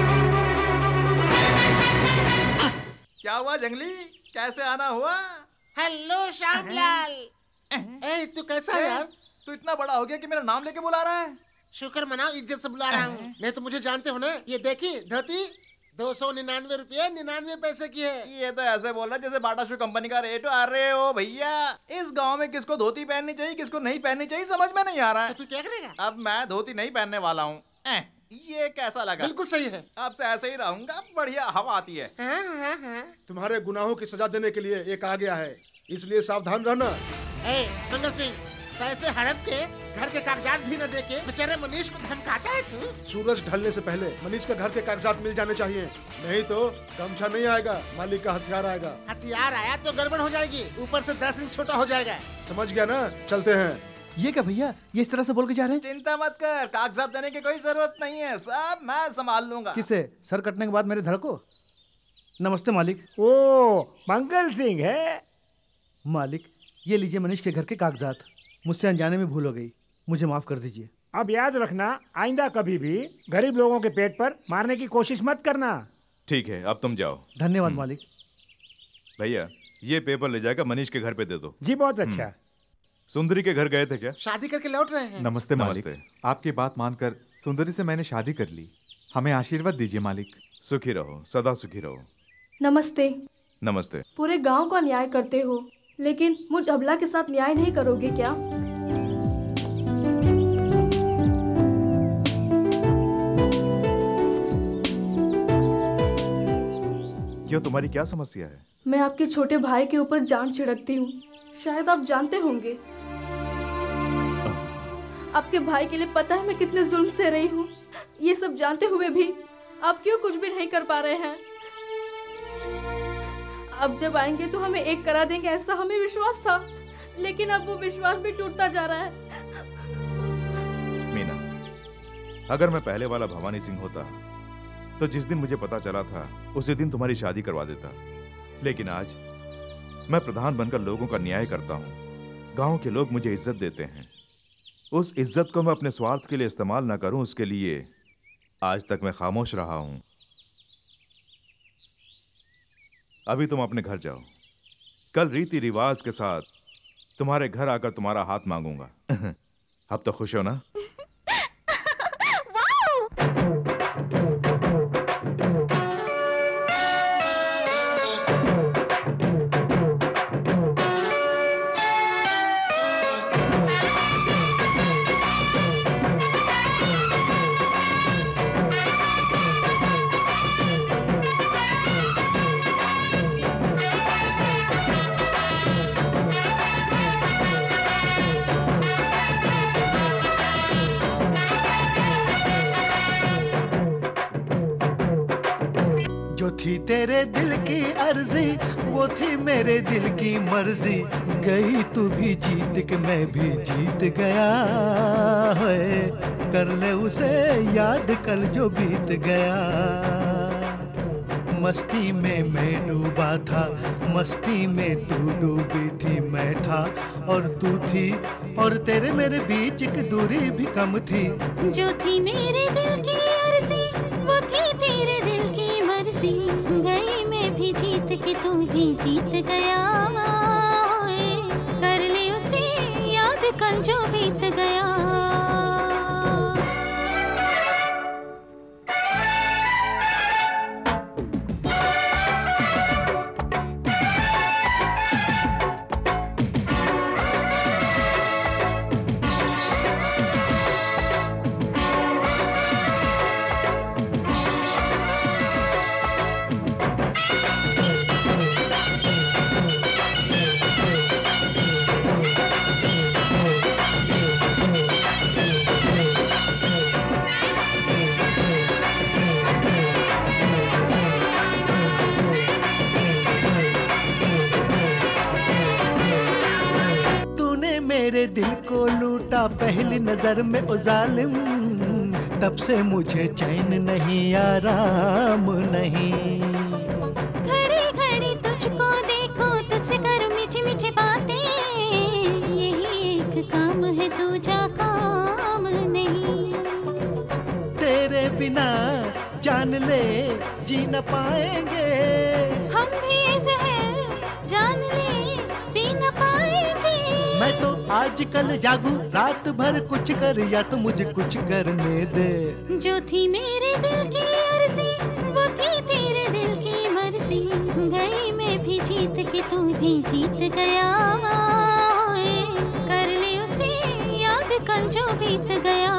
क्या हुआ जंगली, कैसे आना हुआ? हेलो श्यामलाल। ए, तू कैसा है यार? तू इतना बड़ा हो गया कि मेरा नाम लेके बुला रहा है। शुक्र मनाओ, इज्जत से बुला रहा हूँ। नहीं तो मुझे जानते हो ना। ये देखी धोती 299 रुपये 99 पैसे की है। ये तो ऐसे बोल रहा है जैसे बाटा शू कंपनी का रेट। अरे ओ भैया, इस गांव में किसको धोती पहननी चाहिए किसको नहीं पहननी चाहिए समझ में नहीं आ रहा है। तो तू क्या करेगा? अब मैं धोती नहीं पहनने वाला हूँ। ये कैसा लगा? बिल्कुल सही है। अब से ऐसे ही रहूंगा, बढ़िया हवा आती है। तुम्हारे गुनाहों की सजा देने के लिए एक आ गया है, इसलिए सावधान रहना। मंगल सिंह, पैसे हड़प के घर के कागजात भी न देके बेचारे मनीष को धमकाता है तू। सूरज ढलने से पहले मनीष के घर के कागजात मिल जाने चाहिए, नहीं तो गमछा नहीं आएगा, मालिक का हथियार आएगा। हथियार आया तो गड़बड़ हो जाएगी, ऊपर से 10 इंच छोटा हो जाएगा। समझ गया ना? चलते हैं। ये क्या भैया, ये इस तरह से बोल के जा रहे हैं? चिंता मत कर, कागजात देने की कोई जरूरत नहीं है, सब मैं संभाल लूंगा। किसे? सर कटने के बाद मेरे धड़ को? नमस्ते मालिक। ओ मंगल सिंह है? मालिक ये लीजिए मनीष के घर के कागजात, मुझसे अनजाने में भूल हो गई, मुझे माफ कर दीजिए। अब याद रखना, आइंदा कभी भी गरीब लोगों के पेट पर मारने की कोशिश मत करना। ठीक है, अब तुम जाओ। धन्यवाद मालिक। भैया ये पेपर ले जाकर मनीष के घर पे दे दो। जी बहुत अच्छा। सुंदरी के घर गए थे क्या? शादी करके लौट रहे हैं। नमस्ते मालिक। आपकी बात मानकर सुंदरी से मैंने शादी कर ली, हमें आशीर्वाद दीजिए मालिक। सुखी रहो, सदा सुखी रहो। नमस्ते। नमस्ते। पूरे गांव का न्याय करते हो, लेकिन मुझ अबला के साथ न्याय नहीं करोगे क्या? क्यों, तुम्हारी क्या समस्या है? मैं आपके छोटे भाई के ऊपर जान छिड़कती हूँ, शायद आप जानते होंगे। आपके भाई के लिए पता है मैं कितने जुल्म से रही हूँ। ये सब जानते हुए भी आप क्यों कुछ भी नहीं कर पा रहे हैं? अब जब आएंगे तो हमें एक करा देंगे, ऐसा हमें विश्वास था, लेकिन अब वो विश्वास भी टूटता जा रहा है। मीना, अगर मैं पहले वाला भवानी सिंह होता तो जिस दिन मुझे पता चला था उसी दिन तुम्हारी शादी करवा देता, लेकिन आज मैं प्रधान बनकर लोगों का न्याय करता हूँ। गांव के लोग मुझे इज्जत देते हैं, उस इज्जत को मैं अपने स्वार्थ के लिए इस्तेमाल ना करूं, उसके लिए आज तक मैं खामोश रहा हूं। अभी तुम अपने घर जाओ, कल रीति रिवाज के साथ तुम्हारे घर आकर तुम्हारा हाथ मांगूंगा। अब तो खुश हो ना? थी तेरे दिल की अर्जी, वो थी मेरे दिल की मर्जी, गई तू भी जीत के मैं भी जीत गया है, कर ले उसे याद कल जो बीत गया। मस्ती में मैं डूबा था, मस्ती में तू डूबी थी, मैं था और तू थी, और तेरे मेरे बीच एक दूरी भी कम थी। जो थी मेरे दिल की अर्जी, वो थी तेरे दिल की मर्जी, गई मैं भी जीत के तू भी जीत गया, कर ले उसे याद कल जो बीत गया। मेरे दिल को लूटा पहली नजर में ओ जालिम, तब से मुझे चैन नहीं आराम नहीं। खड़ी खड़ी तुझको देखो, तुझसे करूं मीठी मीठी बातें, यही एक काम है दूजा काम नहीं। तेरे बिना जान ले जी न पाएंगे, हम भी जहर जान ले पी न पाएंगे। मैं तो आजकल जागू रात भर कुछ कर या तो मुझे कुछ करने दे। जो थी मेरे दिल की अर्जी वो थी तेरे दिल की मर्जी, गई मैं भी जीत के तू भी जीत गया। कर ले उसे याद कल जो बीत गया।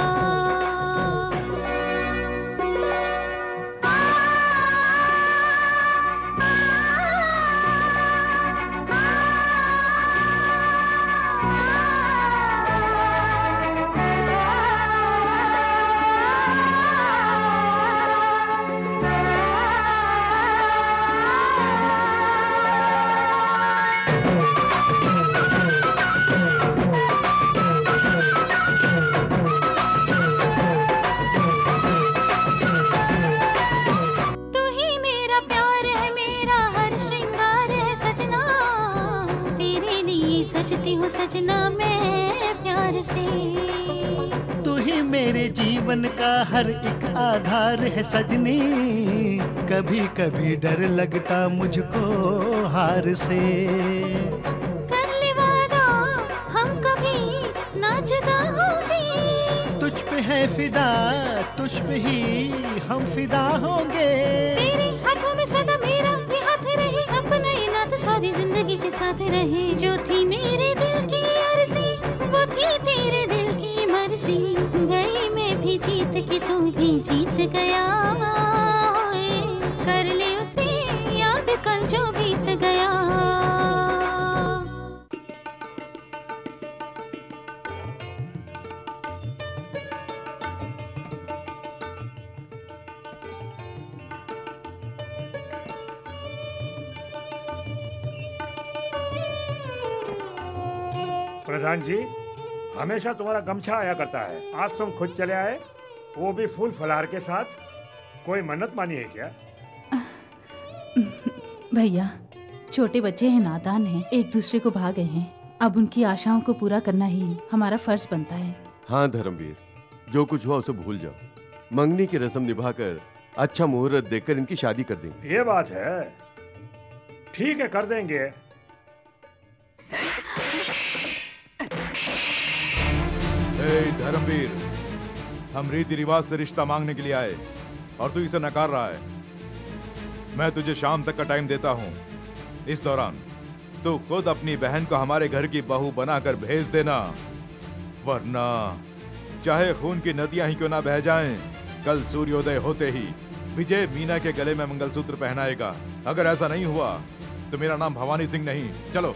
सजती हूँ सजना मैं प्यार से। तू ही मेरे जीवन का हर एक आधार है सजनी, कभी कभी डर लगता मुझको हार से। कर ले वादा हम कभी ना जुदा होंगे, तुझ पे है फिदा तुझ पे ही हम फिदा होंगे। तेरे हाथों में सदा मेरा ये हाथ रहे, अपना ये नाता सारी जिंदगी के साथ रहे। जो थी मेरे दिल की अर्जी वो थी तेरे दिल की मर्जी, गई मैं भी जीत के तू भी जीत गया। कर ले उसे याद कल जो बीत गया। प्रधान जी, हमेशा तुम्हारा गमछा आया करता है, आज तुम खुद चले आए, वो भी फूल फलहार के साथ। कोई मन्नत मानी है क्या? भैया, छोटे बच्चे हैं, नादान हैं, एक दूसरे को भा गए हैं। अब उनकी आशाओं को पूरा करना ही हमारा फर्ज बनता है। हाँ धर्मवीर, जो कुछ हुआ उसे भूल जाओ। मंगनी की रस्म निभाकर अच्छा मुहूर्त देखकर इनकी शादी कर देंगे। ये बात है, ठीक है कर देंगे। धर्मवीर, हम रीति रिवाज से रिश्ता मांगने के लिए आए और तू इसे नकार रहा है। मैं तुझे शाम तक का टाइम देता हूँ, इस दौरान तू खुद अपनी बहन को हमारे घर की बहू बनाकर भेज देना, वरना चाहे खून की नदियां ही क्यों ना बह जाएं, कल सूर्योदय होते ही विजय मीना के गले में मंगलसूत्र पहनाएगा। अगर ऐसा नहीं हुआ तो मेरा नाम भवानी सिंह नहीं। चलो।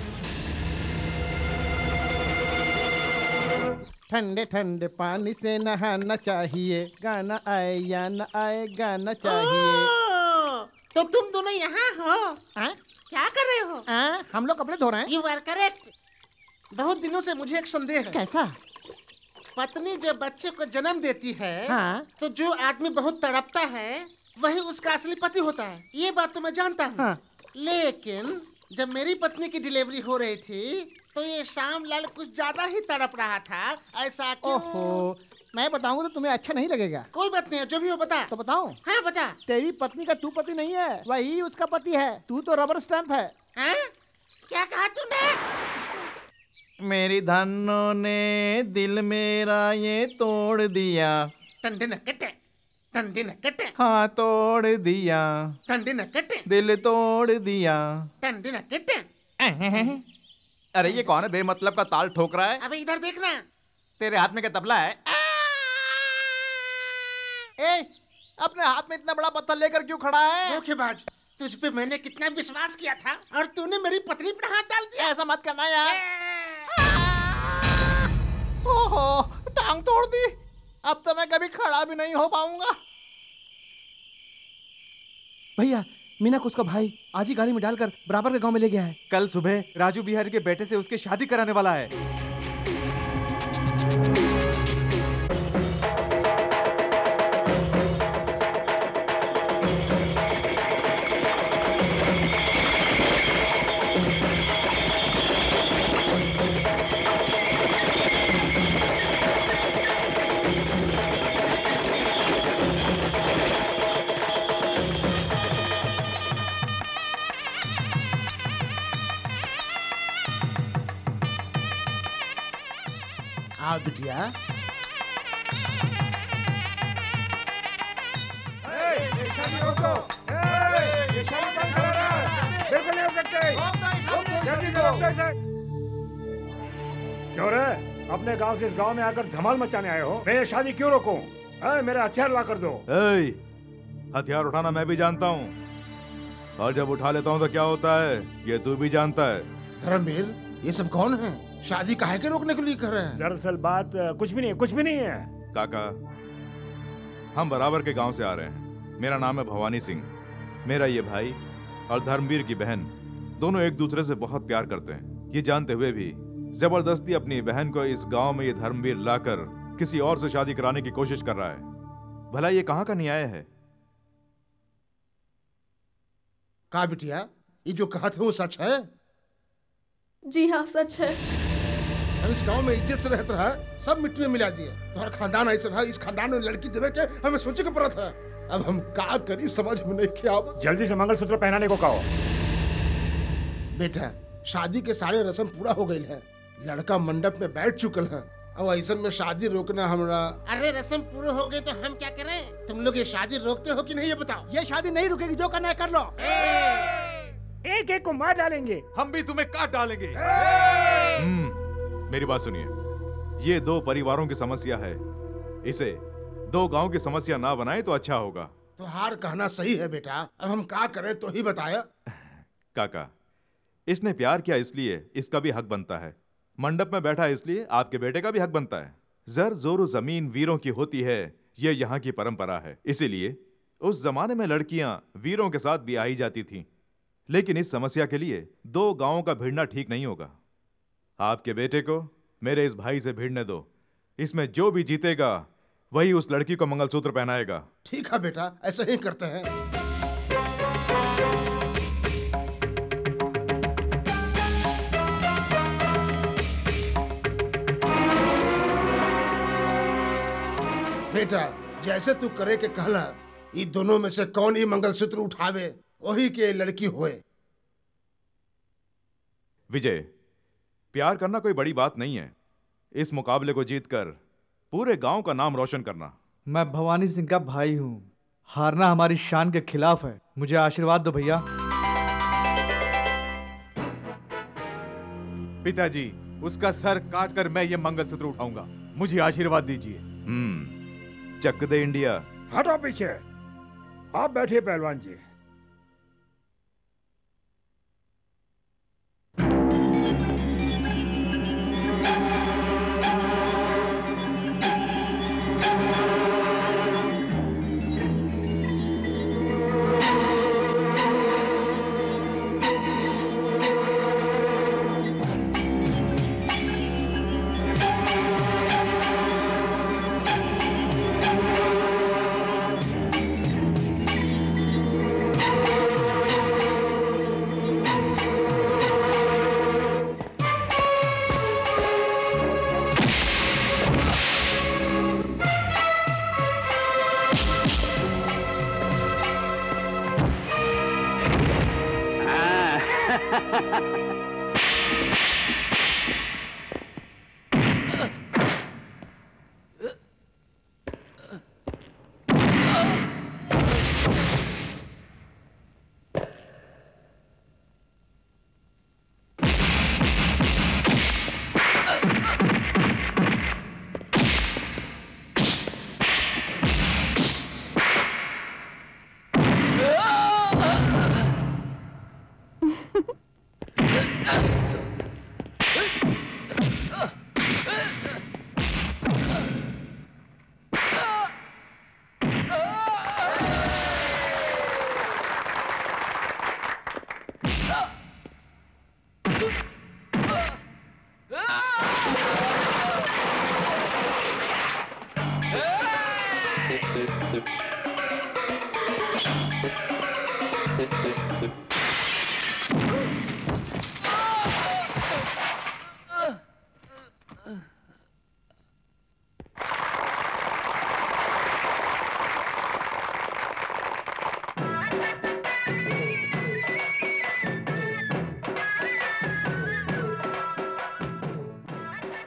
ठंडे ठंडे पानी से नहाना चाहिए, गाना आए या न आए गाना चाहिए। तो तुम दोनों यहाँ हो? क्या कर रहे हो? हम लोग कपड़े धो रहे हैं। You are correct। बहुत दिनों से मुझे एक संदेह है। कैसा? पत्नी जब बच्चे को जन्म देती है, हाँ? तो जो आदमी बहुत तड़पता है वही उसका असली पति होता है। ये बात तो मैं जानता हूँ। हाँ? लेकिन जब मेरी पत्नी की डिलीवरी हो रही थी तो ये श्याम लाल कुछ ज्यादा ही तड़प रहा था। ऐसा क्यों? ओहो, मैं बताऊंगा तो तुम्हें अच्छा नहीं लगेगा। कोई बात नहीं है, जो भी हो बता। तो बताऊं? हाँ बता। तेरी पत्नी का तू पति नहीं है, वही उसका पति है। तू तो रबर स्टैंप है। क्या कहा तूने? मेरी धनों ने दिल मेरा ये तोड़ दिया। टंडे न कटे, टंडे न कटे। हाँ तोड़ दिया। टंडे न कटे। दिल तोड़ दिया। टंडे न कटे। अरे ये कौन है बेमतलब का ताल ठोक रहा है? अबे इधर देखना। तेरे हाथ में क्या तबला है? ए, अपने हाथ में इतना बड़ा पत्थर लेकर क्यों खड़ा है? धोखेबाज, तुझ पे मैंने कितना विश्वास किया था और तूने मेरी पत्नी पर हाथ डाल दिया। ऐसा मत करना यार। ओहो, टांग तोड़ दी। अब तो मैं कभी खड़ा भी नहीं हो पाऊंगा। भैया, मीना को उसका भाई आज ही गाड़ी में डालकर बराबर के गांव में ले गया है। कल सुबह राजू बिहारी के बेटे से उसकी शादी कराने वाला है। आओ बिटिया। बिल्कुल नहीं हो सकते। जल्दी से क्यों रे? अपने गांव से इस गांव में आकर धमाल मचाने आए हो? मैं ये शादी क्यों रोकूं? मेरा हथियार ला कर दो। हथियार उठाना मैं भी जानता हूँ, और जब उठा लेता हूँ तो क्या होता है ये तू भी जानता है। धर्मवीर, ये सब कौन है? शादी काहे के रोकने के लिए कर रहे हैं? दरअसल बात कुछ भी नहीं, कुछ भी नहीं है। काका, हम बराबर के गांव से आ रहे हैं। मेरा नाम है भवानी सिंह। मेरा ये भाई और धर्मवीर की बहन दोनों एक दूसरे से बहुत प्यार करते हैं। ये जानते हुए भी जबरदस्ती अपनी बहन को इस गांव में ये धर्मवीर लाकर किसी और से शादी कराने की कोशिश कर रहा है। भला ये कहाँ का न्याय है? का बिटिया, ये जो कहा थे वो सच है? जी हाँ, सच है। हम इस गांव में इज्जत से रहते रहा, सब मिट्टी में मिला दिए। तुम्हारा खानदान ऐसा रहा, इस खानदान में लड़की देवे के हमें सोचे के पड़ा था। अब हम का करी समझ में नहीं क्या। जल्दी से मंगलसूत्र पहनाने को कहो। बेटा, शादी के सारे रस्म पूरा हो गए हैं। लड़का मंडप में बैठ चुकल है। अब ऐसा में शादी रोकना हमरा। अरे रस्म पूरे हो गए तो हम क्या करें? तुम लोग ये शादी रोकते हो कि नहीं ये बताओ। ये शादी नहीं रुकेगी, जो करना है कर लो। एक एक को मार डालेंगे। हम भी तुम्हें काट डालेंगे। मेरी बात सुनिए, ये दो परिवारों की समस्या है, इसे दो गांव की समस्या ना बनाए तो अच्छा होगा। तो हार कहना सही है बेटा, अब हम क्या करें तो ही बताया। काका, इसने प्यार किया इसलिए इसका भी हक बनता है। मंडप में बैठा इसलिए आपके बेटे का भी हक बनता है। जर जोर जमीन वीरों की होती है, ये यहाँ की परंपरा है। इसीलिए उस जमाने में लड़कियां वीरों के साथ ब्याही जाती थीं। लेकिन इस समस्या के लिए दो गांवों का भिड़ना ठीक नहीं होगा। आपके बेटे को मेरे इस भाई से भिड़ने दो। इसमें जो भी जीतेगा वही उस लड़की को मंगलसूत्र पहनाएगा। ठीक है बेटा, ऐसा ही करते हैं। बेटा, जैसे तू करे के कहला, ये दोनों में से कौन ये मंगलसूत्र उठावे वही के लड़की होए। विजय, प्यार करना कोई बड़ी बात नहीं है। इस मुकाबले को जीतकर पूरे गांव का नाम रोशन करना। मैं भवानी सिंह का भाई हूँ, हारना हमारी शान के खिलाफ है। मुझे आशीर्वाद दो भैया। पिताजी, उसका सर काटकर मैं ये मंगलसूत्र उठाऊंगा। मुझे आशीर्वाद दीजिए। चक दे इंडिया। हटो पीछे। आप बैठिए पहलवान जी।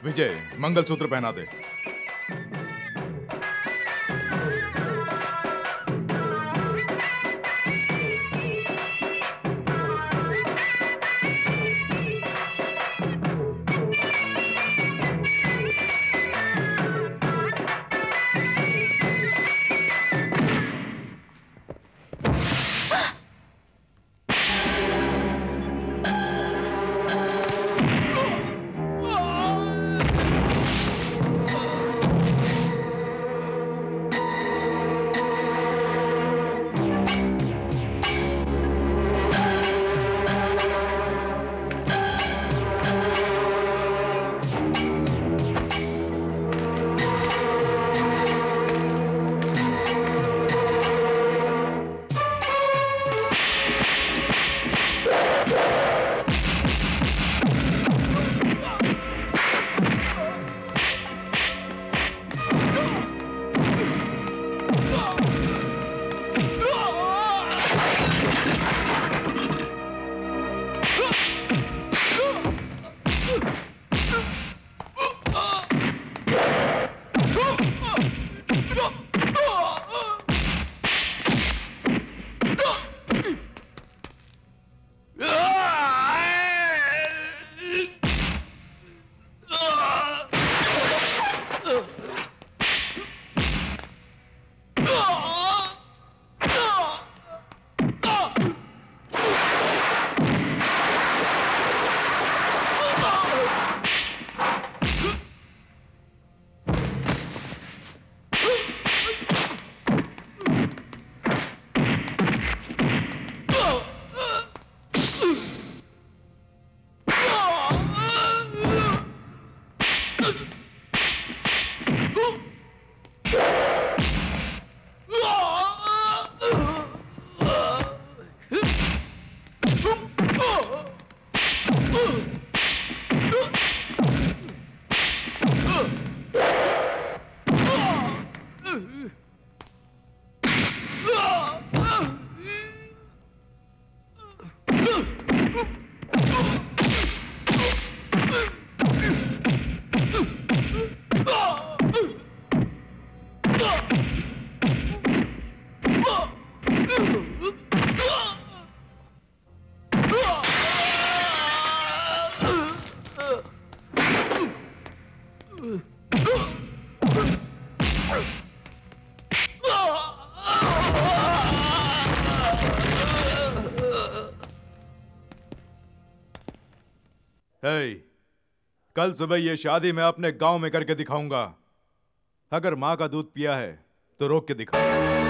विजय, मंगलसूत्र पहना दे। कल सुबह ये शादी मैं अपने गांव में करके दिखाऊंगा। अगर माँ का दूध पिया है तो रोक के दिखाऊंगा।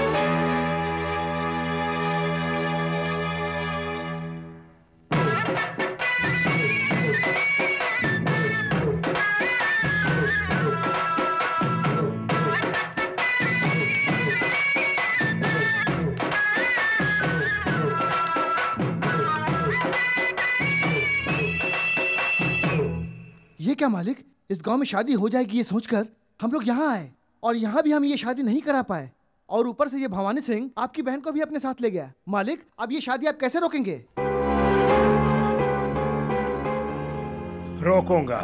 ये क्या मालिक, इस गांव में शादी हो जाएगी ये सोचकर हम लोग यहाँ आए और यहाँ भी हम ये शादी नहीं करा पाए, और ऊपर से ये भवानी सिंह आपकी बहन को भी अपने साथ ले गया। मालिक, अब ये शादी आप कैसे रोकेंगे? रोकूंगा,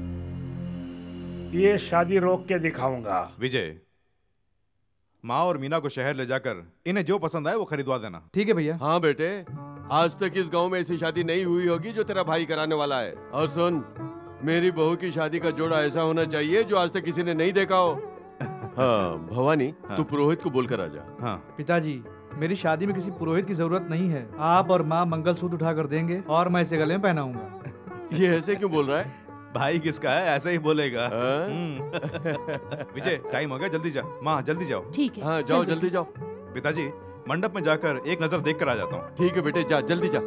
ये शादी रोक के दिखाऊंगा। विजय, माँ और मीना को शहर ले जाकर इन्हें जो पसंद आए वो खरीदवा देना। ठीक है भैया। हाँ बेटे, आज तक इस गांव में ऐसी शादी नहीं हुई होगी जो तेरा भाई कराने वाला है। और सुन, मेरी बहू की शादी का जोड़ा ऐसा होना चाहिए जो आज तक किसी ने नहीं देखा हो। हाँ भवानी, हाँ। तू पुरोहित को बोलकर आ जा। हाँ पिताजी, मेरी शादी में किसी पुरोहित की जरूरत नहीं है। आप और माँ मंगलसूत्र उठा कर देंगे और मैं इसे गले में पहनाऊंगा। ये ऐसे क्यों बोल रहा है? भाई किसका है, ऐसे ही बोलेगा। विजय, टाइम हो गया, जल्दी जा। माँ जल्दी जाओ। ठीक है। हाँ जाओ, जल्दी जाओ। पिताजी, मंडप में जाकर एक नजर देख कर आ जाता हूँ। ठीक है बेटे, जा जल्दी जा।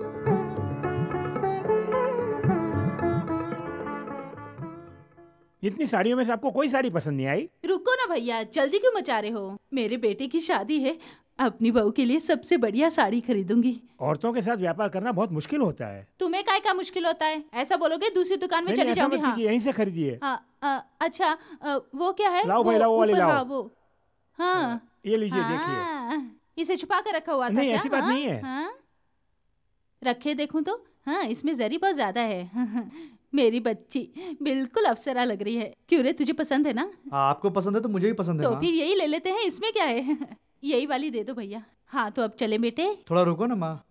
इतनी साड़ियों में से आपको कोई साड़ी पसंद नहीं आई? रुको ना भैया, जल्दी क्यों मचा रहे हो? मेरे बेटे की शादी है, अपनी बहू के लिए सबसे बढ़िया साड़ी खरीदूंगी। औरतों के साथ व्यापार करना बहुत मुश्किल होता है। तुम्हें काय का मुश्किल होता है? ऐसा बोलोगे दूसरी दुकान में चली जाओगे। हाँ। यहीं से खरीदिए। अच्छा, वो क्या है? लाओ भाई, लाओ वाले लाओ। वो हाँ, ये लीजिए, देखिए। इसे छुपा कर रखा हुआ था? नहीं, ऐसी बात नहीं है। रखे देखूं तो हाँ, इसमें जरी बहुत ज्यादा है। मेरी बच्ची बिल्कुल अप्सरा लग रही है। क्यों रे, तुझे पसंद है ना? आपको पसंद है तो मुझे भी पसंद है तो माँ। फिर यही ले लेते हैं, इसमें क्या है। यही वाली दे दो भैया। हाँ तो अब चले बेटे। थोड़ा रुको ना माँ।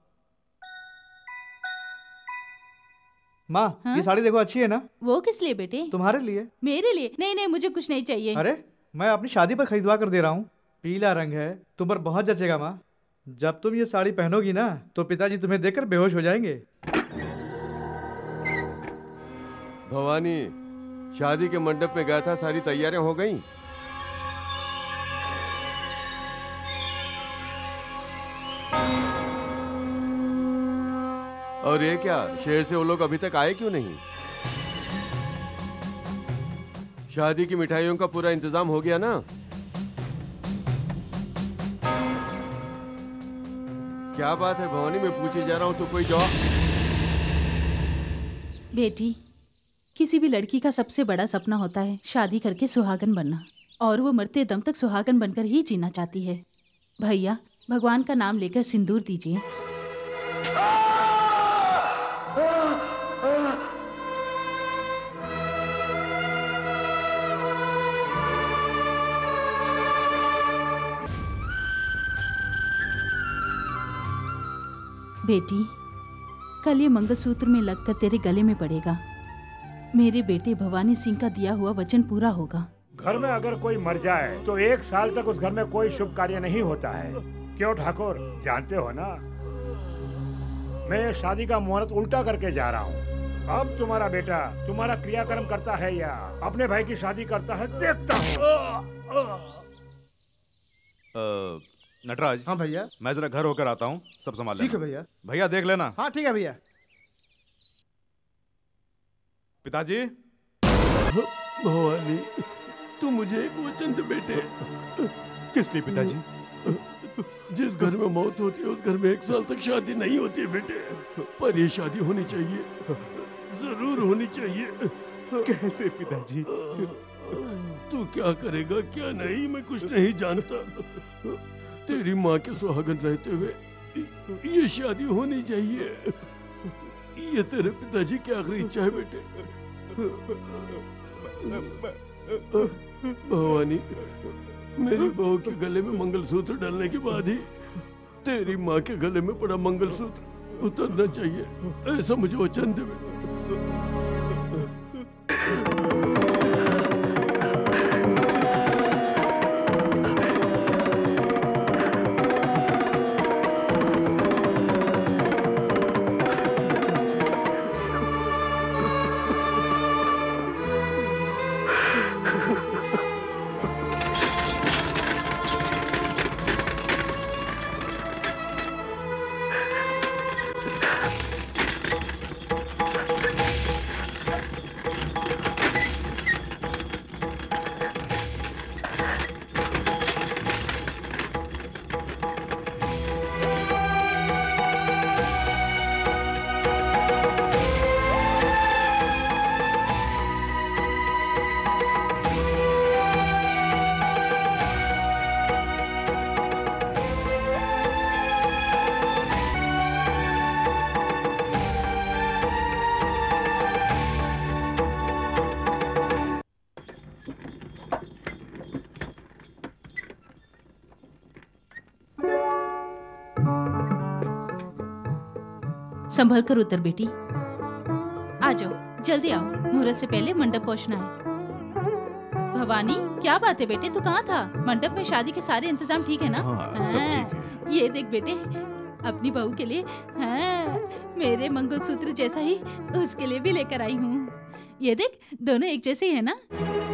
माँ हाँ? ये साड़ी देखो अच्छी है ना? वो किस लिए बेटे? तुम्हारे लिए। मेरे लिए? नहीं नहीं, मुझे कुछ नहीं चाहिए। अरे मैं अपनी शादी पर खरीदवा कर दे रहा हूँ। पीला रंग है, तुम पर बहुत जचेगा माँ। जब तुम ये साड़ी पहनोगी ना तो पिताजी तुम्हें देखकर बेहोश हो जाएंगे। भवानी, शादी के मंडप में गया था, सारी तैयारियां हो गईं? और ये क्या, शहर से वो लोग अभी तक आए क्यों नहीं? शादी की मिठाइयों का पूरा इंतजाम हो गया ना? क्या बात है भवानी, मैं पूछे जा रहा हूँ तो कोई जवाब। बेटी, किसी भी लड़की का सबसे बड़ा सपना होता है शादी करके सुहागन बनना, और वो मरते दम तक सुहागन बनकर ही जीना चाहती है। भैया, भगवान का नाम लेकर सिंदूर दीजिए। बेटी, कल ये मंगलसूत्र में लगकर तेरे गले में पड़ेगा। मेरे बेटे भवानी सिंह का दिया हुआ वचन पूरा होगा। घर में अगर कोई मर जाए तो 1 साल तक उस घर में कोई शुभ कार्य नहीं होता है। क्यों ठाकुर, जानते हो ना, मैं ये शादी का मुहूर्त उल्टा करके जा रहा हूँ। अब तुम्हारा बेटा तुम्हारा क्रियाक्रम करता है या अपने भाई की शादी करता है, देखता हूँ। नटराज। हाँ भैया। मैं जरा घर होकर आता हूँ, सब संभाल लेना। ठीक है भैया। भैया देख लेना। हाँ ठीक है भैया। पिताजी। भवानी, तू मुझे एक वचन दे बेटे। किस लिए पिताजी? जिस घर में मौत होती है उस घर में 1 साल तक शादी नहीं होती है बेटे, पर ये शादी होनी चाहिए, जरूर होनी चाहिए। कैसे पिताजी? तू क्या करेगा क्या नहीं मैं कुछ नहीं जानता। तेरी माँ के सुहागन रहते हुए ये शादी होनी चाहिए। ये तेरे पिताजी की आखिरी इच्छा है बेटे। भवानी, मेरी बहू के गले में मंगलसूत्र डालने के बाद ही तेरी माँ के गले में पड़ा मंगलसूत्र उतरना चाहिए, ऐसा मुझे वचन दे बेटे। संभल कर उतर बेटी। आ जाओ, जल्दी आओ, मुहूर्त से पहले मंडप पहुंचना है। भवानी, क्या बात है बेटे, तू कहाँ था? मंडप में शादी के सारे इंतजाम ठीक है ना? हाँ, सब ठीक है। ये देख बेटे, अपनी बहू के लिए मेरे मंगलसूत्र जैसा ही उसके लिए भी लेकर आई हूँ। ये देख, दोनों एक जैसे ही है ना?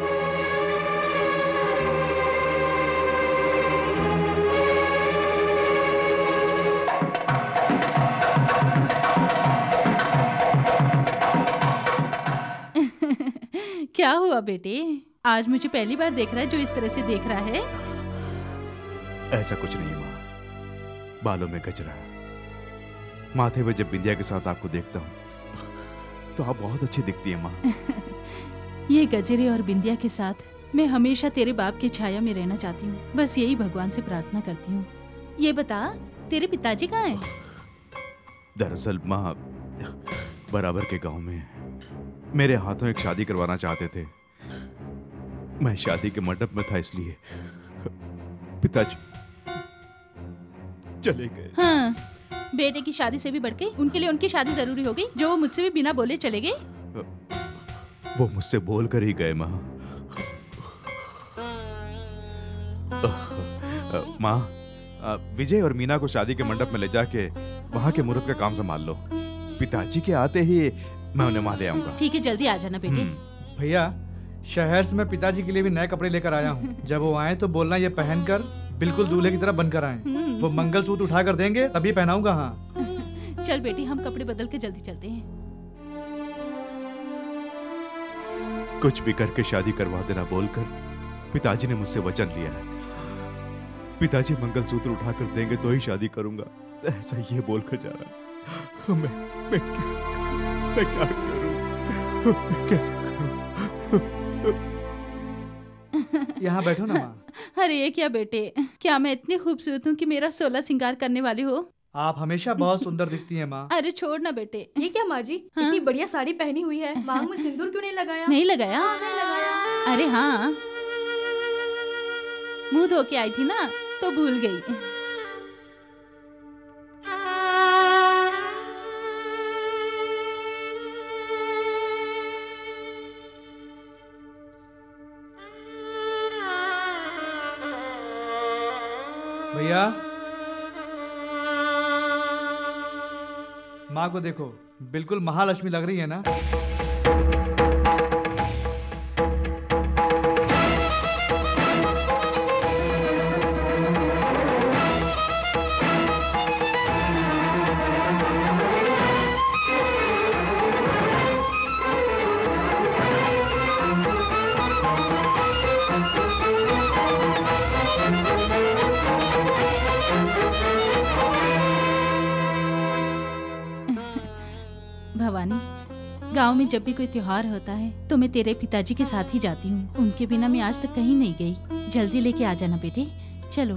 क्या हुआ बेटे, आज मुझे पहली बार देख रहा है जो इस तरह से देख रहा है? ऐसा कुछ नहीं माँ, बालों में गजरा, माथे में जब बिंदिया के साथ आपको देखता हूँ तो आप बहुत अच्छी दिखती हैं माँ। ये गजरे और बिंदिया के साथ मैं हमेशा तेरे बाप की छाया में रहना चाहती हूँ, बस यही भगवान से प्रार्थना करती हूँ। ये बता, तेरे पिताजी कहाँ हैं? दरअसल माँ, बराबर के गांव में मेरे हाथों एक शादी करवाना चाहते थे। मैं शादी के मंडप में था, इसलिए पिताजी चले गए। हाँ, बेटे की शादी से भी बढ़ के उनके लिए उनकी शादी जरूरी हो गई, जो वो मुझसे भी बिना बोले चले गए। वो मुझसे बोल कर ही गए माँ। माँ, विजय और मीना को शादी के मंडप में ले जाके वहाँ के मुहूर्त का काम संभाल लो। पिताजी के आते ही मैं उन्हें वहाँ ले आऊंगा। ठीक है, जल्दी आ जाना बेटे। भैया, शहर से मैं पिताजी के लिए भी नए कपड़े लेकर आया हूँ। जब वो आए तो बोलना ये पहनकर बिल्कुल दूल्हे की तरह बनकर आए। वो मंगलसूत्र उठा कर देंगे तभी पहनाऊंगा। हाँ चल बेटी, हम कपड़े बदल के जल्दी चलते हैं। कुछ भी करके शादी करवा देना बोलकर पिताजी ने मुझसे वचन लिया है। पिताजी मंगलसूत्र उठा कर देंगे तो ही शादी करूंगा, ऐसा ये बोलकर जा रहा। मैं क्या करूं? मैं कैसे करूं? यहाँ बैठो ना माँ। अरे ये क्या बेटे, क्या मैं इतनी खूबसूरत हूँ कि मेरा 16 श्रृंगार करने वाली हो? आप हमेशा बहुत सुंदर दिखती हैं माँ। अरे छोड़ ना बेटे। ये क्या माँ जी, इतनी बढ़िया साड़ी पहनी हुई है, मांग में सिंदूर क्यों नहीं लगाया? नहीं लगाया? नहीं लगाया। अरे हाँ, मुंह धो के आई थी ना तो भूल गई। भैया, माँ को देखो, बिल्कुल महालक्ष्मी लग रही है ना। भवानी, गांव में जब भी कोई त्योहार होता है तो मैं तेरे पिताजी के साथ ही जाती हूँ। उनके बिना मैं आज तक कहीं नहीं गई। जल्दी लेके आ जाना बेटे। चलो।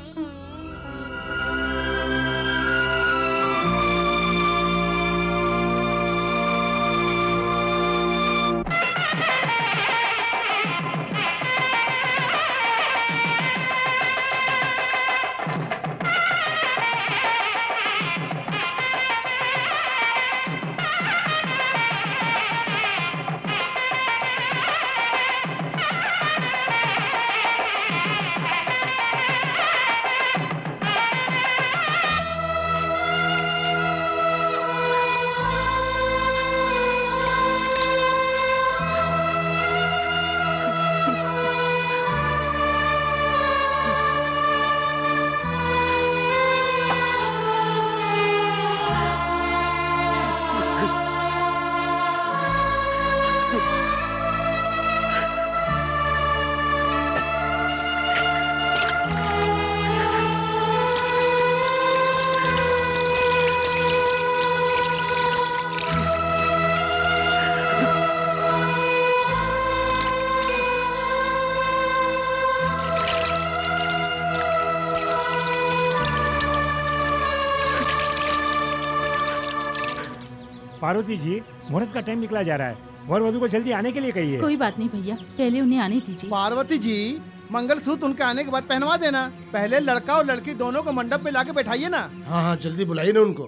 पार्वती जी, मुहूर्त का टाइम निकला जा रहा है। वर वधू को जल्दी आने के लिए कहिए। कोई बात नहीं भैया, पहले उन्हें आने दीजिए। पार्वती जी, मंगलसूत्र उनके आने के बाद पहनवा देना। पहले लड़का और लड़की दोनों को मंडप में लाके बैठाइए ना। हाँ हाँ, जल्दी बुलाइए ना उनको।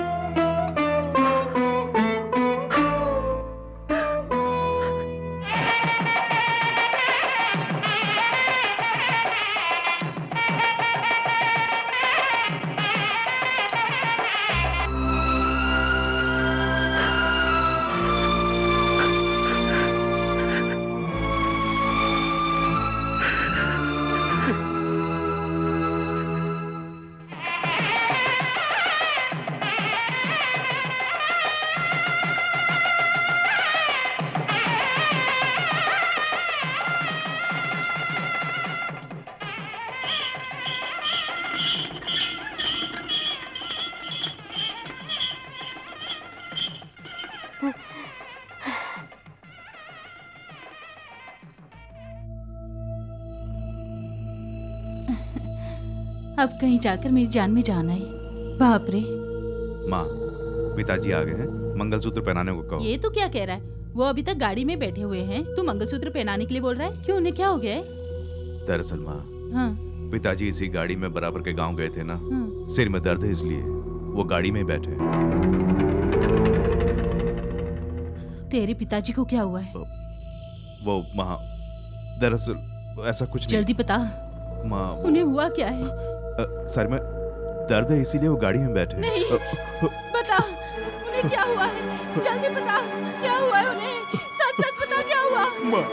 अब कहीं जाकर मेरी जान में जान आई। बाप रे। माँ, पिताजी आ गए हैं, मंगलसूत्र पहनाने को कहो। ये तो क्या कह रहा है? वो अभी तक गाड़ी में बैठे हुए हैं, तू मंगलसूत्र पहनाने के लिए बोल रहा है? क्यों, उन्हें क्या हो गया है? दरअसल माँ, हाँ। पिताजी इसी गाड़ी में बराबर के गांव गए थे ना, सिर में दर्द है इसलिए वो गाड़ी में बैठे। तेरे पिताजी को क्या हुआ है? वो माँ, दरअसल ऐसा कुछ नहीं। जल्दी बता माँ, उन्हें हुआ क्या है? सर में दर्द है इसीलिए वो गाड़ी में बैठे। नहीं, बता उन्हें क्या हुआ है, जल्दी बता क्या हुआ है उन्हें, सच सच बता क्या हुआ। माँ,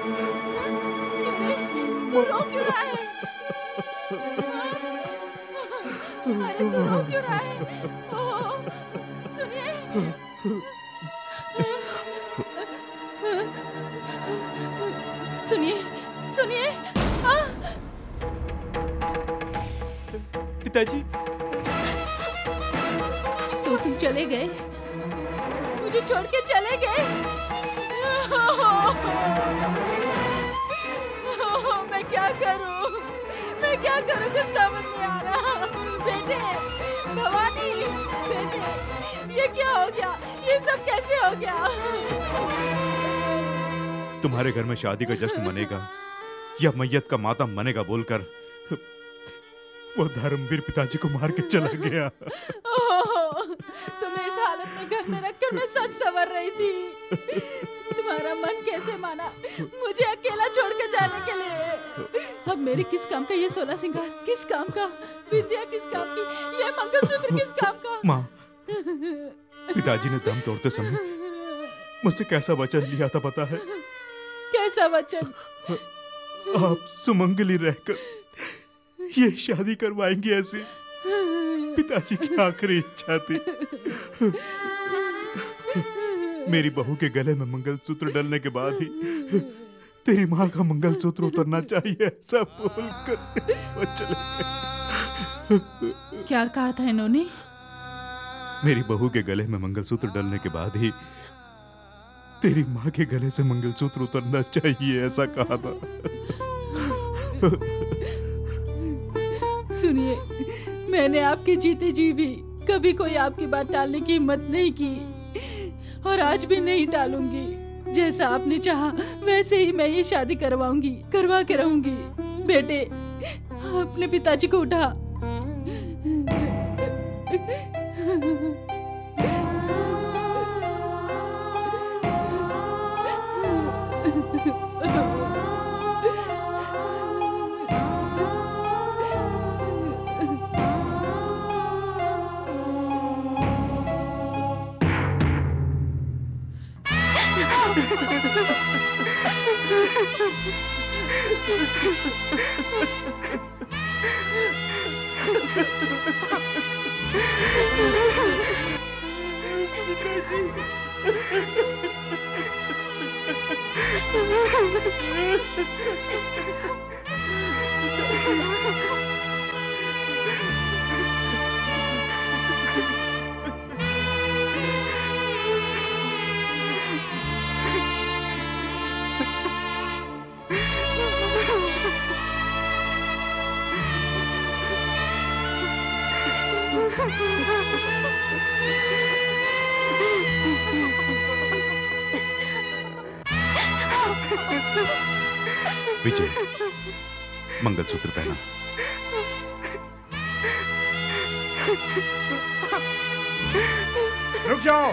तू रो क्यों रहा है? अरे तू रो क्यों रहा है? सुनिए, सुनिए, सुनिए। पिताजी, तो तुम चले गए, मुझे छोड़ के चले गए। मैं क्या करूं, मैं क्या करूं, कुछ समझ नहीं आ रहा। बेटे, भवानी, बेटे, ये क्या हो गया, ये सब कैसे हो गया? तुम्हारे घर में शादी का जश्न मनेगा या मैयत का मातम मनेगा बोलकर वो धर्मवीर पिताजी को मार के चला गया। तुम्हें इस हालत में घर में रखकर मैं सच संवर रही थी। तुम्हारा मन कैसे माना मुझे अकेला छोड़ के जाने के लिए? अब मेरे किस काम का ये 16 श्रृंगार, किस काम का विद्या, किस काम की ये मंगलसूत्र, किस काम का? माँ, पिताजी ने दम तोड़ते समय मुझसे कैसा वचन लिया था पता है? कैसा वचन? आप सुमंगली रहकर ये शादी करवाएंगे, ऐसी पिताजी की आखिरी इच्छा थी। मेरी बहू के गले में मंगलसूत्र डलने के बाद ही तेरी माँ का मंगलसूत्र उतरना चाहिए, ऐसा बोलकर वो चले गए। क्या कहा था इन्होंने? मेरी बहू के गले में मंगलसूत्र डलने के बाद ही तेरी माँ के गले से मंगलसूत्र उतरना चाहिए, ऐसा कहा था। सुनिए, मैंने आपके जीते जी भी कभी कोई आपकी बात टालने की हिम्मत नहीं की और आज भी नहीं टालूंगी। जैसा आपने चाहा वैसे ही मैं ये शादी करवाऊंगी, करवा के रहूंगी। बेटे, अपने पिताजी को उठा। विजय, मंगलसूत्र पहना। रुक जाओ।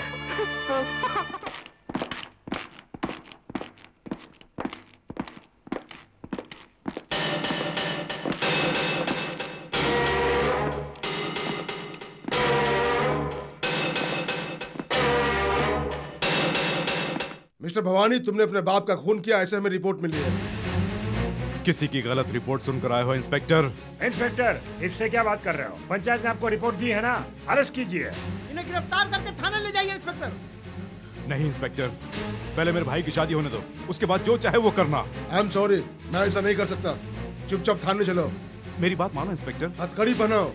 मिस्टर भवानी, तुमने अपने बाप का खून किया, ऐसे हमें रिपोर्ट मिली है। किसी की गलत रिपोर्ट सुनकर आए हो इंस्पेक्टर? इंस्पेक्टर, इससे क्या बात कर रहे हो? पंचायत ने आपको रिपोर्ट दी है ना, अरेस्ट कीजिए। इन्हें गिरफ्तार करके थाने ले जाइए इंस्पेक्टर। नहीं इंस्पेक्टर, पहले मेरे भाई की शादी होने दो, उसके बाद जो चाहे वो करना। आई एम सॉरी, मैं ऐसा नहीं कर सकता। चुपचाप थाने चलो। मेरी बात मानो इंस्पेक्टर। हथकड़ी पहनाओ।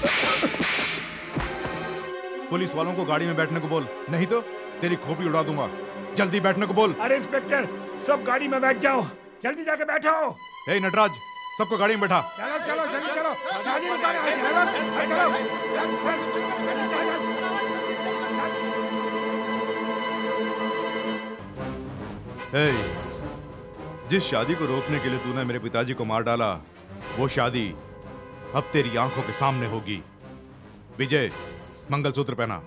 पुलिस वालों को गाड़ी में बैठने को बोल, नहीं तो तेरी खोपड़ी उड़ा दूंगा। जल्दी बैठने को बोल। अरे इंस्पेक्टर, सब गाड़ी में बैठ जाओ, जल्दी जाके बैठो। ए नटराज, सबको गाड़ी में बैठा। चलो चलो जल्दी चलो, शादी रुकाना है, चलो। जिस शादी को रोकने के लिए तूने मेरे पिताजी को मार डाला, वो शादी अब तेरी आंखों के सामने होगी। विजय, मंगलसूत्र पहना।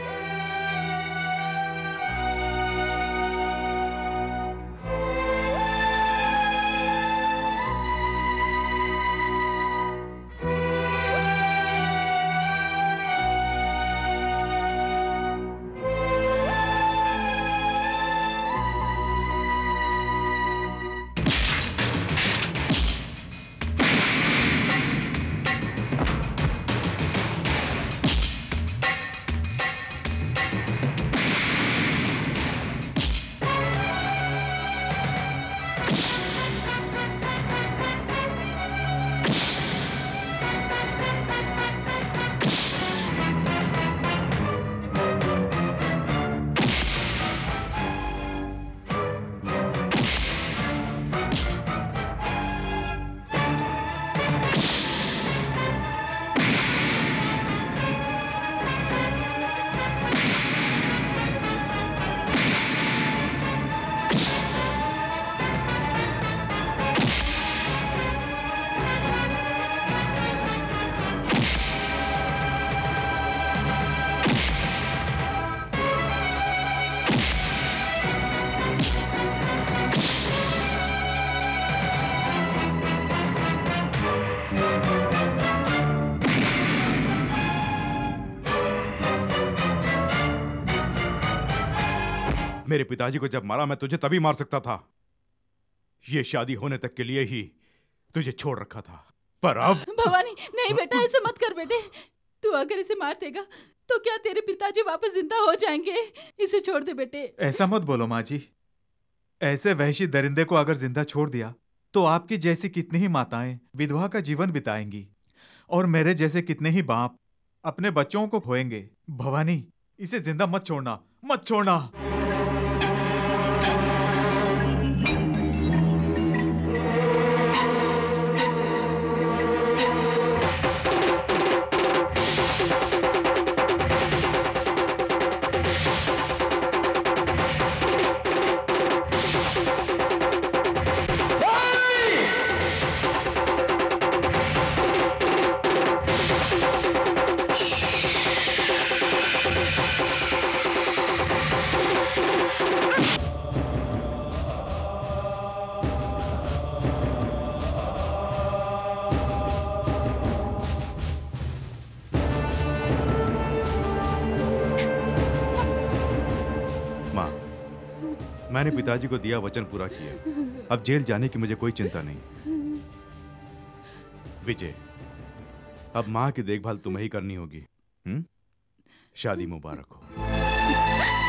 मेरे पिताजी को जब मारा मैं तुझे तभी मार सकता था। ये शादी होने तक के लिए ही तुझे छोड़ रखा था, पर अब भवानी नहीं बेटा, ऐसे मत कर बेटे। तू अगर इसे मार देगा तो क्या तेरे पिताजी वापस जिंदा हो जाएंगे? इसे छोड़ दे बेटे। ऐसा मत बोलो माँ जी। ऐसे वहशी दरिंदे को अगर जिंदा छोड़ दिया तो आपकी जैसी कितनी ही माताएं विधवा का जीवन बिताएंगी और मेरे जैसे कितने ही बाप अपने बच्चों को खोएंगे। भवानी, इसे जिंदा मत छोड़ना, मत छोड़ना। मैंने पिताजी को दिया वचन पूरा किया। अब जेल जाने की मुझे कोई चिंता नहीं। विजय, अब माँ की देखभाल तुम्हें ही करनी होगी। शादी मुबारक हो।